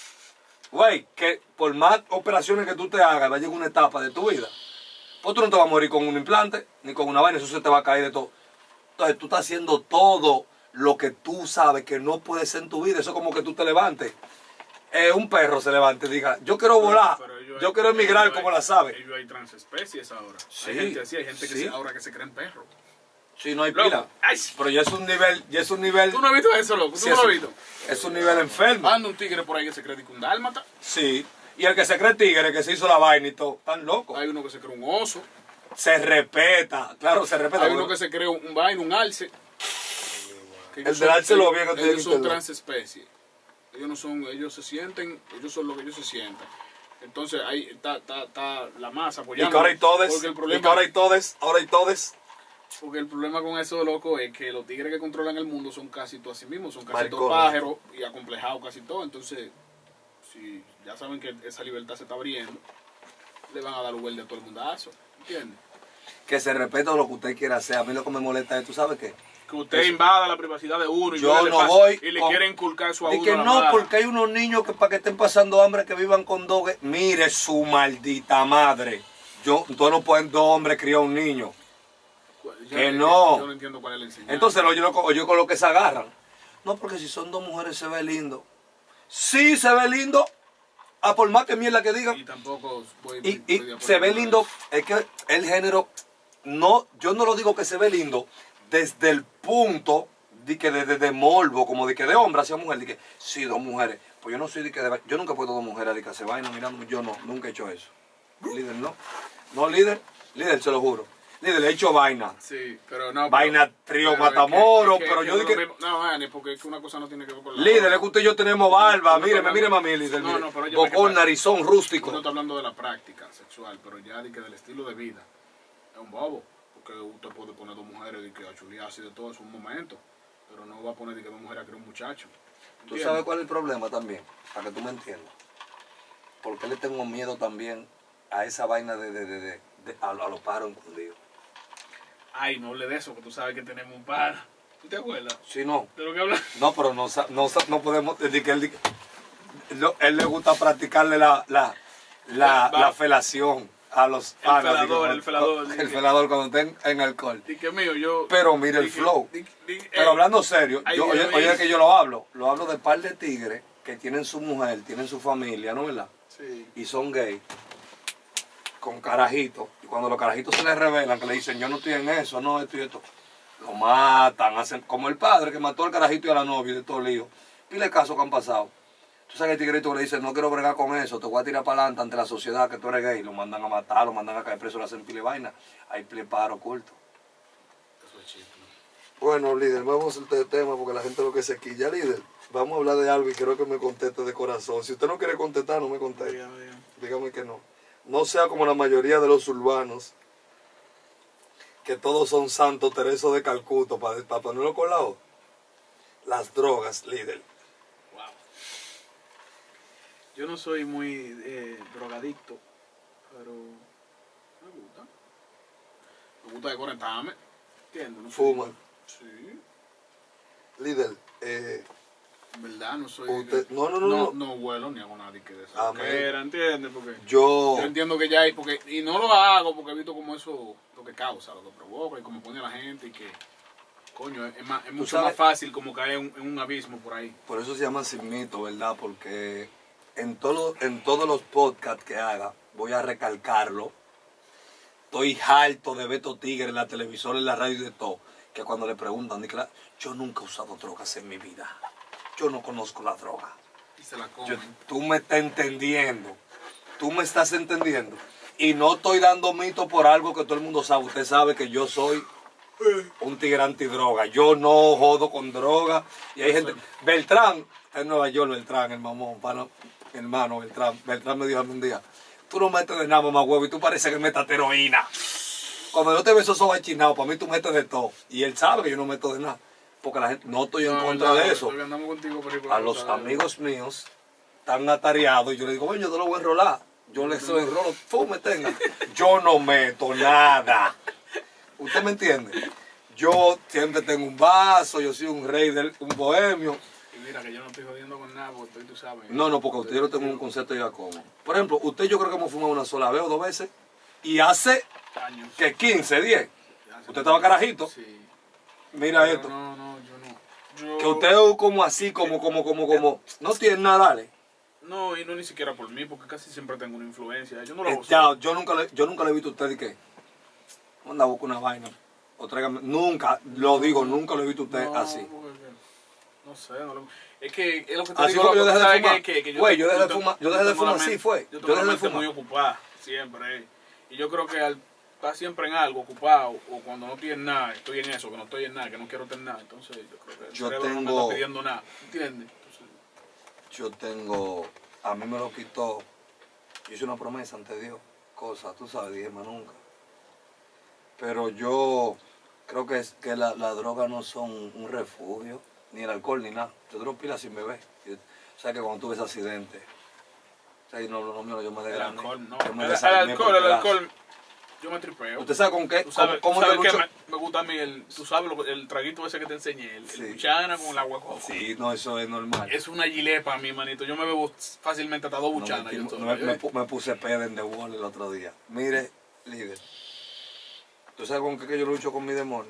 Güey, que por más operaciones que tú te hagas, va a llegar una etapa de tu vida. Pues tú no te vas a morir con un implante, ni con una vaina, eso se te va a caer de todo. Entonces tú estás haciendo todo lo que tú sabes que no puede ser en tu vida. Eso es como que tú te levantes. Eh, un perro se levante y diga, yo quiero volar, Pero ellos yo hay- quiero emigrar ellos como hay- la sabe. Ellos hay transespecies ahora. Sí, Hay gente así, hay gente que sí. se- ahora que se creen perros. Sí, no hay Loco, pila. ay, Pero ya es un nivel, ya es un nivel, ¿tú no has visto eso, loco? ¿Tú sí, no es, lo has un- visto? es un nivel enfermo. Anda un tigre por ahí que se cree que un dálmata. Sí. Y el que se cree tigre, que se hizo la vaina y todo, tan loco. Hay uno que se cree un oso. Se respeta, claro, se respeta. Hay uno Bueno, que se cree un, un vaina, un alce. Que ellos El del alce lo vi que ellos, te ellos dije son que lo- transespecies. Ellos no son, ellos se sienten, ellos son lo que ellos se sientan. Entonces ahí está, está, está la masa y apoyando. que ahora hay todes, Porque el y problema, que ahora hay todes, ahora hay todes. porque el problema con eso, loco, es que los tigres que controlan el mundo son casi todos así mismos, son casi todos Maricones. pájaros y acomplejados casi todo. Entonces, si ya saben que esa libertad se está abriendo, le van a dar lugar de todo el mundazo, ¿entiendes? Que se respeta lo que usted quiera hacer. A mí lo que me molesta es, ¿tú sabes qué? Que usted invada la privacidad de uno y, Yo le no pasa- voy y le con- quiere inculcar eso a De uno. que a la no, mala. porque hay unos niños que para que estén pasando hambre, que vivan con dos... gue- Mire su maldita madre. Yo, tú no puedes dos hombres criar un niño. Yo- que yo- no. Yo no entiendo cuál es la enseñanza. Entonces, oye, lo- oye con lo que se agarran. No, porque si son dos mujeres se ve lindo. Sí, se ve lindo. A por más que mierda que digan. Y tampoco voy, Y, estoy de y acuerdo se ve con lindo. eso. Es que el género no, yo no lo digo que se ve lindo desde el punto de que de, de, de morbo, como de que de hombre hacia mujer, de que sí, dos mujeres. Pues yo no soy de que de, yo nunca he puesto dos mujeres de que se vayan mirando, yo no, nunca he hecho eso. Líder, no. No, líder, líder, se lo juro. Líder, le he hecho vaina. Sí, pero no. Vaina, pero, trío, pero matamoros, es que, es que, pero es yo que dije. no, no, Dani, porque es que una cosa no tiene que ver con la Líder, otra. es que usted y yo tenemos barba, No, míreme, no, míreme a no, mí, líder. no, mire. no, pero oye, Bocón, ¿qué narizón, rústico. Uno está hablando de la práctica sexual, pero ya de que del estilo de vida es un bobo. Porque usted puede poner dos mujeres y que a chulearse y de todo es un momento, pero no va a poner de que dos mujeres a criar un muchacho. ¿Tú sabes cuál es el problema también? Para que tú me entiendas. ¿Por qué le tengo miedo también a esa vaina de, de, de, de, de a, a los paros escondidos? Ay, no hable de eso, que tú sabes que tenemos un par. ¿Tú te acuerdas? Sí, no. ¿De lo que hablas? No, pero no, sa- no, sa- no podemos decir que él, di- lo- él le gusta practicarle la, la, la, Va. la felación a los El panas, felador, di que cuando- el felador, El di que- felador cuando estén en alcohol. Di que mío, yo... Pero mire el di que- flow. di- di- Pero eh, hablando serio, ay, yo, Dios oye, mío. oye que yo lo hablo. Lo hablo de par de tigres que tienen su mujer, tienen su familia, ¿no verdad? Sí. Y son gay, con carajitos. Y cuando los carajitos se les revelan, que le dicen, yo no estoy en eso, no, esto y esto, lo matan, hacen como el padre que mató al carajito y a la novia y de todo lío. Pile casos que han pasado. Tú sabes que el tigrito que le dice, no quiero bregar con eso, te voy a tirar para adelante ante la sociedad que tú eres gay. Lo mandan a matar, lo mandan a caer preso, le hacen pile vaina. Hay pile paro oculto. Eso es chiste. Bueno, líder, vamos a hacer este tema porque la gente lo que se quilla, líder. Vamos a hablar de algo y quiero que me conteste de corazón. Si usted no quiere contestar, no me conteste. Dígame, dígame. Dígame que no. No sea como la mayoría de los urbanos, que todos son santos Teresos de Calcuta, para, para ponerlo con la O. Las drogas, líder. Wow. Yo no soy muy eh, drogadicto, pero me gusta. Me gusta desconectarme. ¿Entiendes? No soy- Fuma. Sí. Líder, eh, En verdad, no soy... Usted- no, no, no, No, no. no huelo ni hago nada de que de esa Amén. loquera, ¿entiendes? Porque yo... yo entiendo que ya hay... Porque, y no lo hago porque he visto como eso lo que causa, lo que provoca y cómo pone a la gente y que... Coño, es, más, es mucho sabes- más fácil como caer en, en un abismo por ahí. Por eso se llama sin mito, ¿verdad? Porque en, todo, en todos los podcasts que haga, voy a recalcarlo. Estoy harto de Beto Tigre en la televisora, en la radio y de todo. Que cuando le preguntan, dice, yo nunca he usado drogas en mi vida. Yo no conozco la droga. Y se la Yo- comen. tú me estás entendiendo. Tú me estás entendiendo. Y no estoy dando mito por algo que todo el mundo sabe. Usted sabe que yo soy un tigre antidroga. Yo no jodo con droga. Y hay gente... Beltrán, está en Nueva York, Beltrán, el mamón, pana, mi hermano Beltrán. Beltrán me dijo a mí un día, tú no metes de nada, mamá huevo, y tú pareces que metas heroína. Cuando yo te veo esos ojos achinados, para mí tú metes de todo. Y él sabe que yo no meto de nada. Porque la gente, no estoy en No, contra verdad, de eso. porque andamos contigo por ahí por A la los ruta, amigos míos están atareados y yo les digo, bueno, yo te lo voy a enrolar. Yo les lo enrolo, fume tenga. Yo no meto nada. ¿Usted me entiende? Yo siempre tengo un vaso, yo soy un rey, del, un bohemio. Y mira que yo no estoy jodiendo con nada, porque estoy, tú sabes. No, no, porque usted yo no tengo un concepto ya como. Por ejemplo, usted yo creo que hemos fumado una sola vez o dos veces. Y hace Años. que quince, diez. Ya hace Usted estaba carajito. Sí. Mira Pero esto. No, no, yo no. Yo... Que usted es como así, como, como, como, como. No tiene nada, dale. No, y no ni siquiera por mí, porque casi siempre tengo una influencia. Yo no lo hago Eh, ya, yo nunca le, yo nunca le he visto a usted de que anda a buscar una vaina o tráigame. Nunca, lo digo, nunca lo he visto a usted no, así. porque- No sé, no lo... Es que es lo que te Así digo. fue que yo dejé de ¿sabes fumar. qué? Que- que Güey, yo dejé de tengo- fumar- yo dejé de tengo fumar la así mente- fue. Yo Yo tengo la dejé de mente fumar. muy ocupada, siempre. eh. Y yo creo que al estar siempre en algo, ocupado, o cuando no estoy en nada, estoy en eso, que no estoy en nada, que no quiero tener nada, entonces yo creo que el Yo cerebro no me tengo- está pidiendo nada, ¿entiendes? Entonces, Yo tengo, a mí me lo quitó, yo hice una promesa ante Dios, cosa, tú sabes, dije más nunca. Pero yo creo que, es, que la, la droga no son un refugio, ni el alcohol, ni nada. Yo duro pila sin beber. Yo- O sea que cuando tuve ese accidente, o sea, y no, no, no, yo me el desgrané. alcohol, no. Yo me El, el desanimé alcohol, por el pedazo. alcohol, yo me tripeo. ¿Usted sabe con qué? Tú sabes, ¿Cómo, tú cómo sabes yo que lucho? me, me gusta a mí el, tú sabes lo- el traguito ese que te enseñé, el, Sí. el buchana con el agua coco. Sí, no, eso es normal. Es una gilepa, mi manito. Yo me bebo fácilmente hasta dos No, buchanas. me, yo solo, me- ¿eh? me pu- me puse peda en The Wall el otro día. Mire, líder, ¿tú sabes con qué que yo lucho con mi demonio?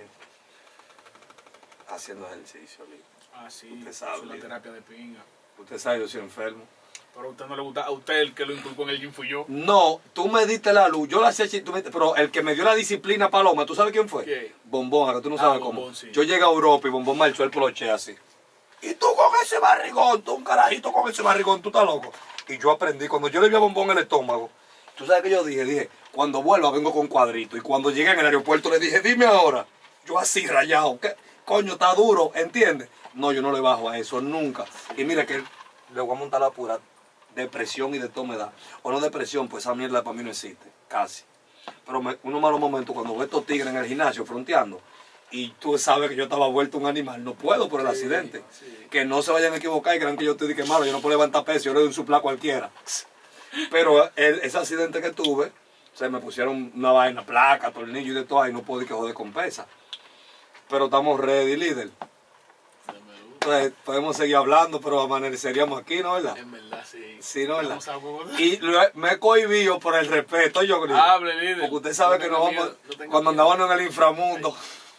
Haciendo ejercicio, líder. Ah, sí, Usted eso sabe, es la líder. terapia de pinga. Usted sabe, yo soy enfermo. Pero a usted no le gusta, a usted el que lo inculcó en el gym fui yo. No, tú me diste la luz, yo la sé, tú me, pero el que me dio la disciplina, Paloma, ¿tú sabes quién fue? ¿Quién? Bombón, ahora tú no Ah, sabes Bombón, cómo. sí. Yo llegué a Europa y Bombón marchó el ploche así. Y tú con ese barrigón, tú un carajito con ese barrigón, tú estás loco. Y yo aprendí, cuando yo le vi a Bombón el estómago, tú sabes que yo dije, dije, cuando vuelva vengo con cuadrito. Y cuando llegué en el aeropuerto le dije, dime ahora, yo así rayado, ¿qué? Coño, está duro, ¿entiendes? No, yo no le bajo a eso, nunca. Y mira que le voy a montar la pura depresión y de todo me da. O no depresión, pues esa mierda para mí no existe, casi. Pero me, unos malos momentos cuando veo estos tigres en el gimnasio fronteando, y tú sabes que yo estaba vuelto un animal, no puedo por el Sí, accidente. sí. Que no se vayan a equivocar y crean que yo estoy de que malo, yo no puedo levantar peso, yo le doy un supla a cualquiera. Pero el, ese accidente que tuve, se me pusieron una vaina, placa, tornillo y de todo, y no puedo ir que joder con pesa. Pero estamos ready, líder. Entonces, podemos seguir hablando, pero amaneceríamos aquí, ¿no, verdad? En verdad, sí. Sí, ¿no, verdad? Vamos a jugar. Y lo- me he cohibido por el respeto, yo creo. Hable, líder. Porque usted sabe No que tenga nos vamos, miedo, no tenga cuando miedo. andábamos en el inframundo,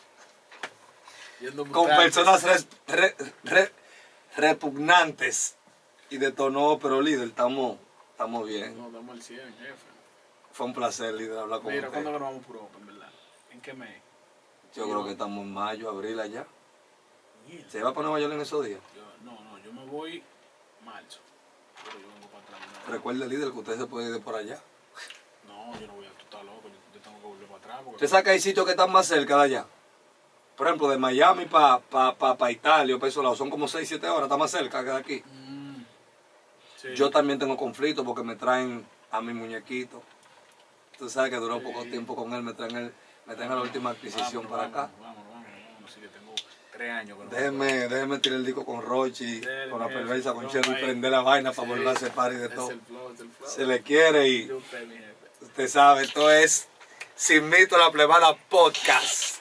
Yendo con mutantes. personas res- re- re- repugnantes, y detonó, pero líder, estamos, estamos bien. No, damos el cien, jefe. Fue un placer, líder, hablar con Mira, usted. ¿cuándo que nos vamos por Europa, en verdad? ¿En qué mes? Yo creo que estamos en mayo, abril allá. Mierda. ¿Se va para Nueva York en esos días? Yo, no, no, yo me voy marzo. Pero yo vengo para atrás. ¿no? Recuerde, líder, que usted se puede ir de por allá. No, yo no voy a, tú estás loco, yo, yo tengo que volver para atrás. Porque ¿Usted sabe que hay sitios que están más cerca de allá? Por ejemplo, de Miami para pa, pa, pa Italia o para esos lados, son como seis, siete horas, está más cerca que de aquí. Mm, sí. Yo también tengo conflicto porque me traen a mi muñequito. Tú sabes que duró poco Sí. tiempo con él, me traen, el, me traen a la última adquisición Vámonos, para acá. Vámonos, vámonos, vámonos, vámonos, sí que tengo tres años que no Déjeme, déjeme tirar el disco con Rochi, Dele, con la jefe, perversa, con no, Chelo y ahí. prender la vaina para Sí. volver a hacer party de Es todo. el flow, es el flow. Se le quiere y Yo usted, mi jefe. usted sabe, esto es Sin Mito la Plebana Podcast.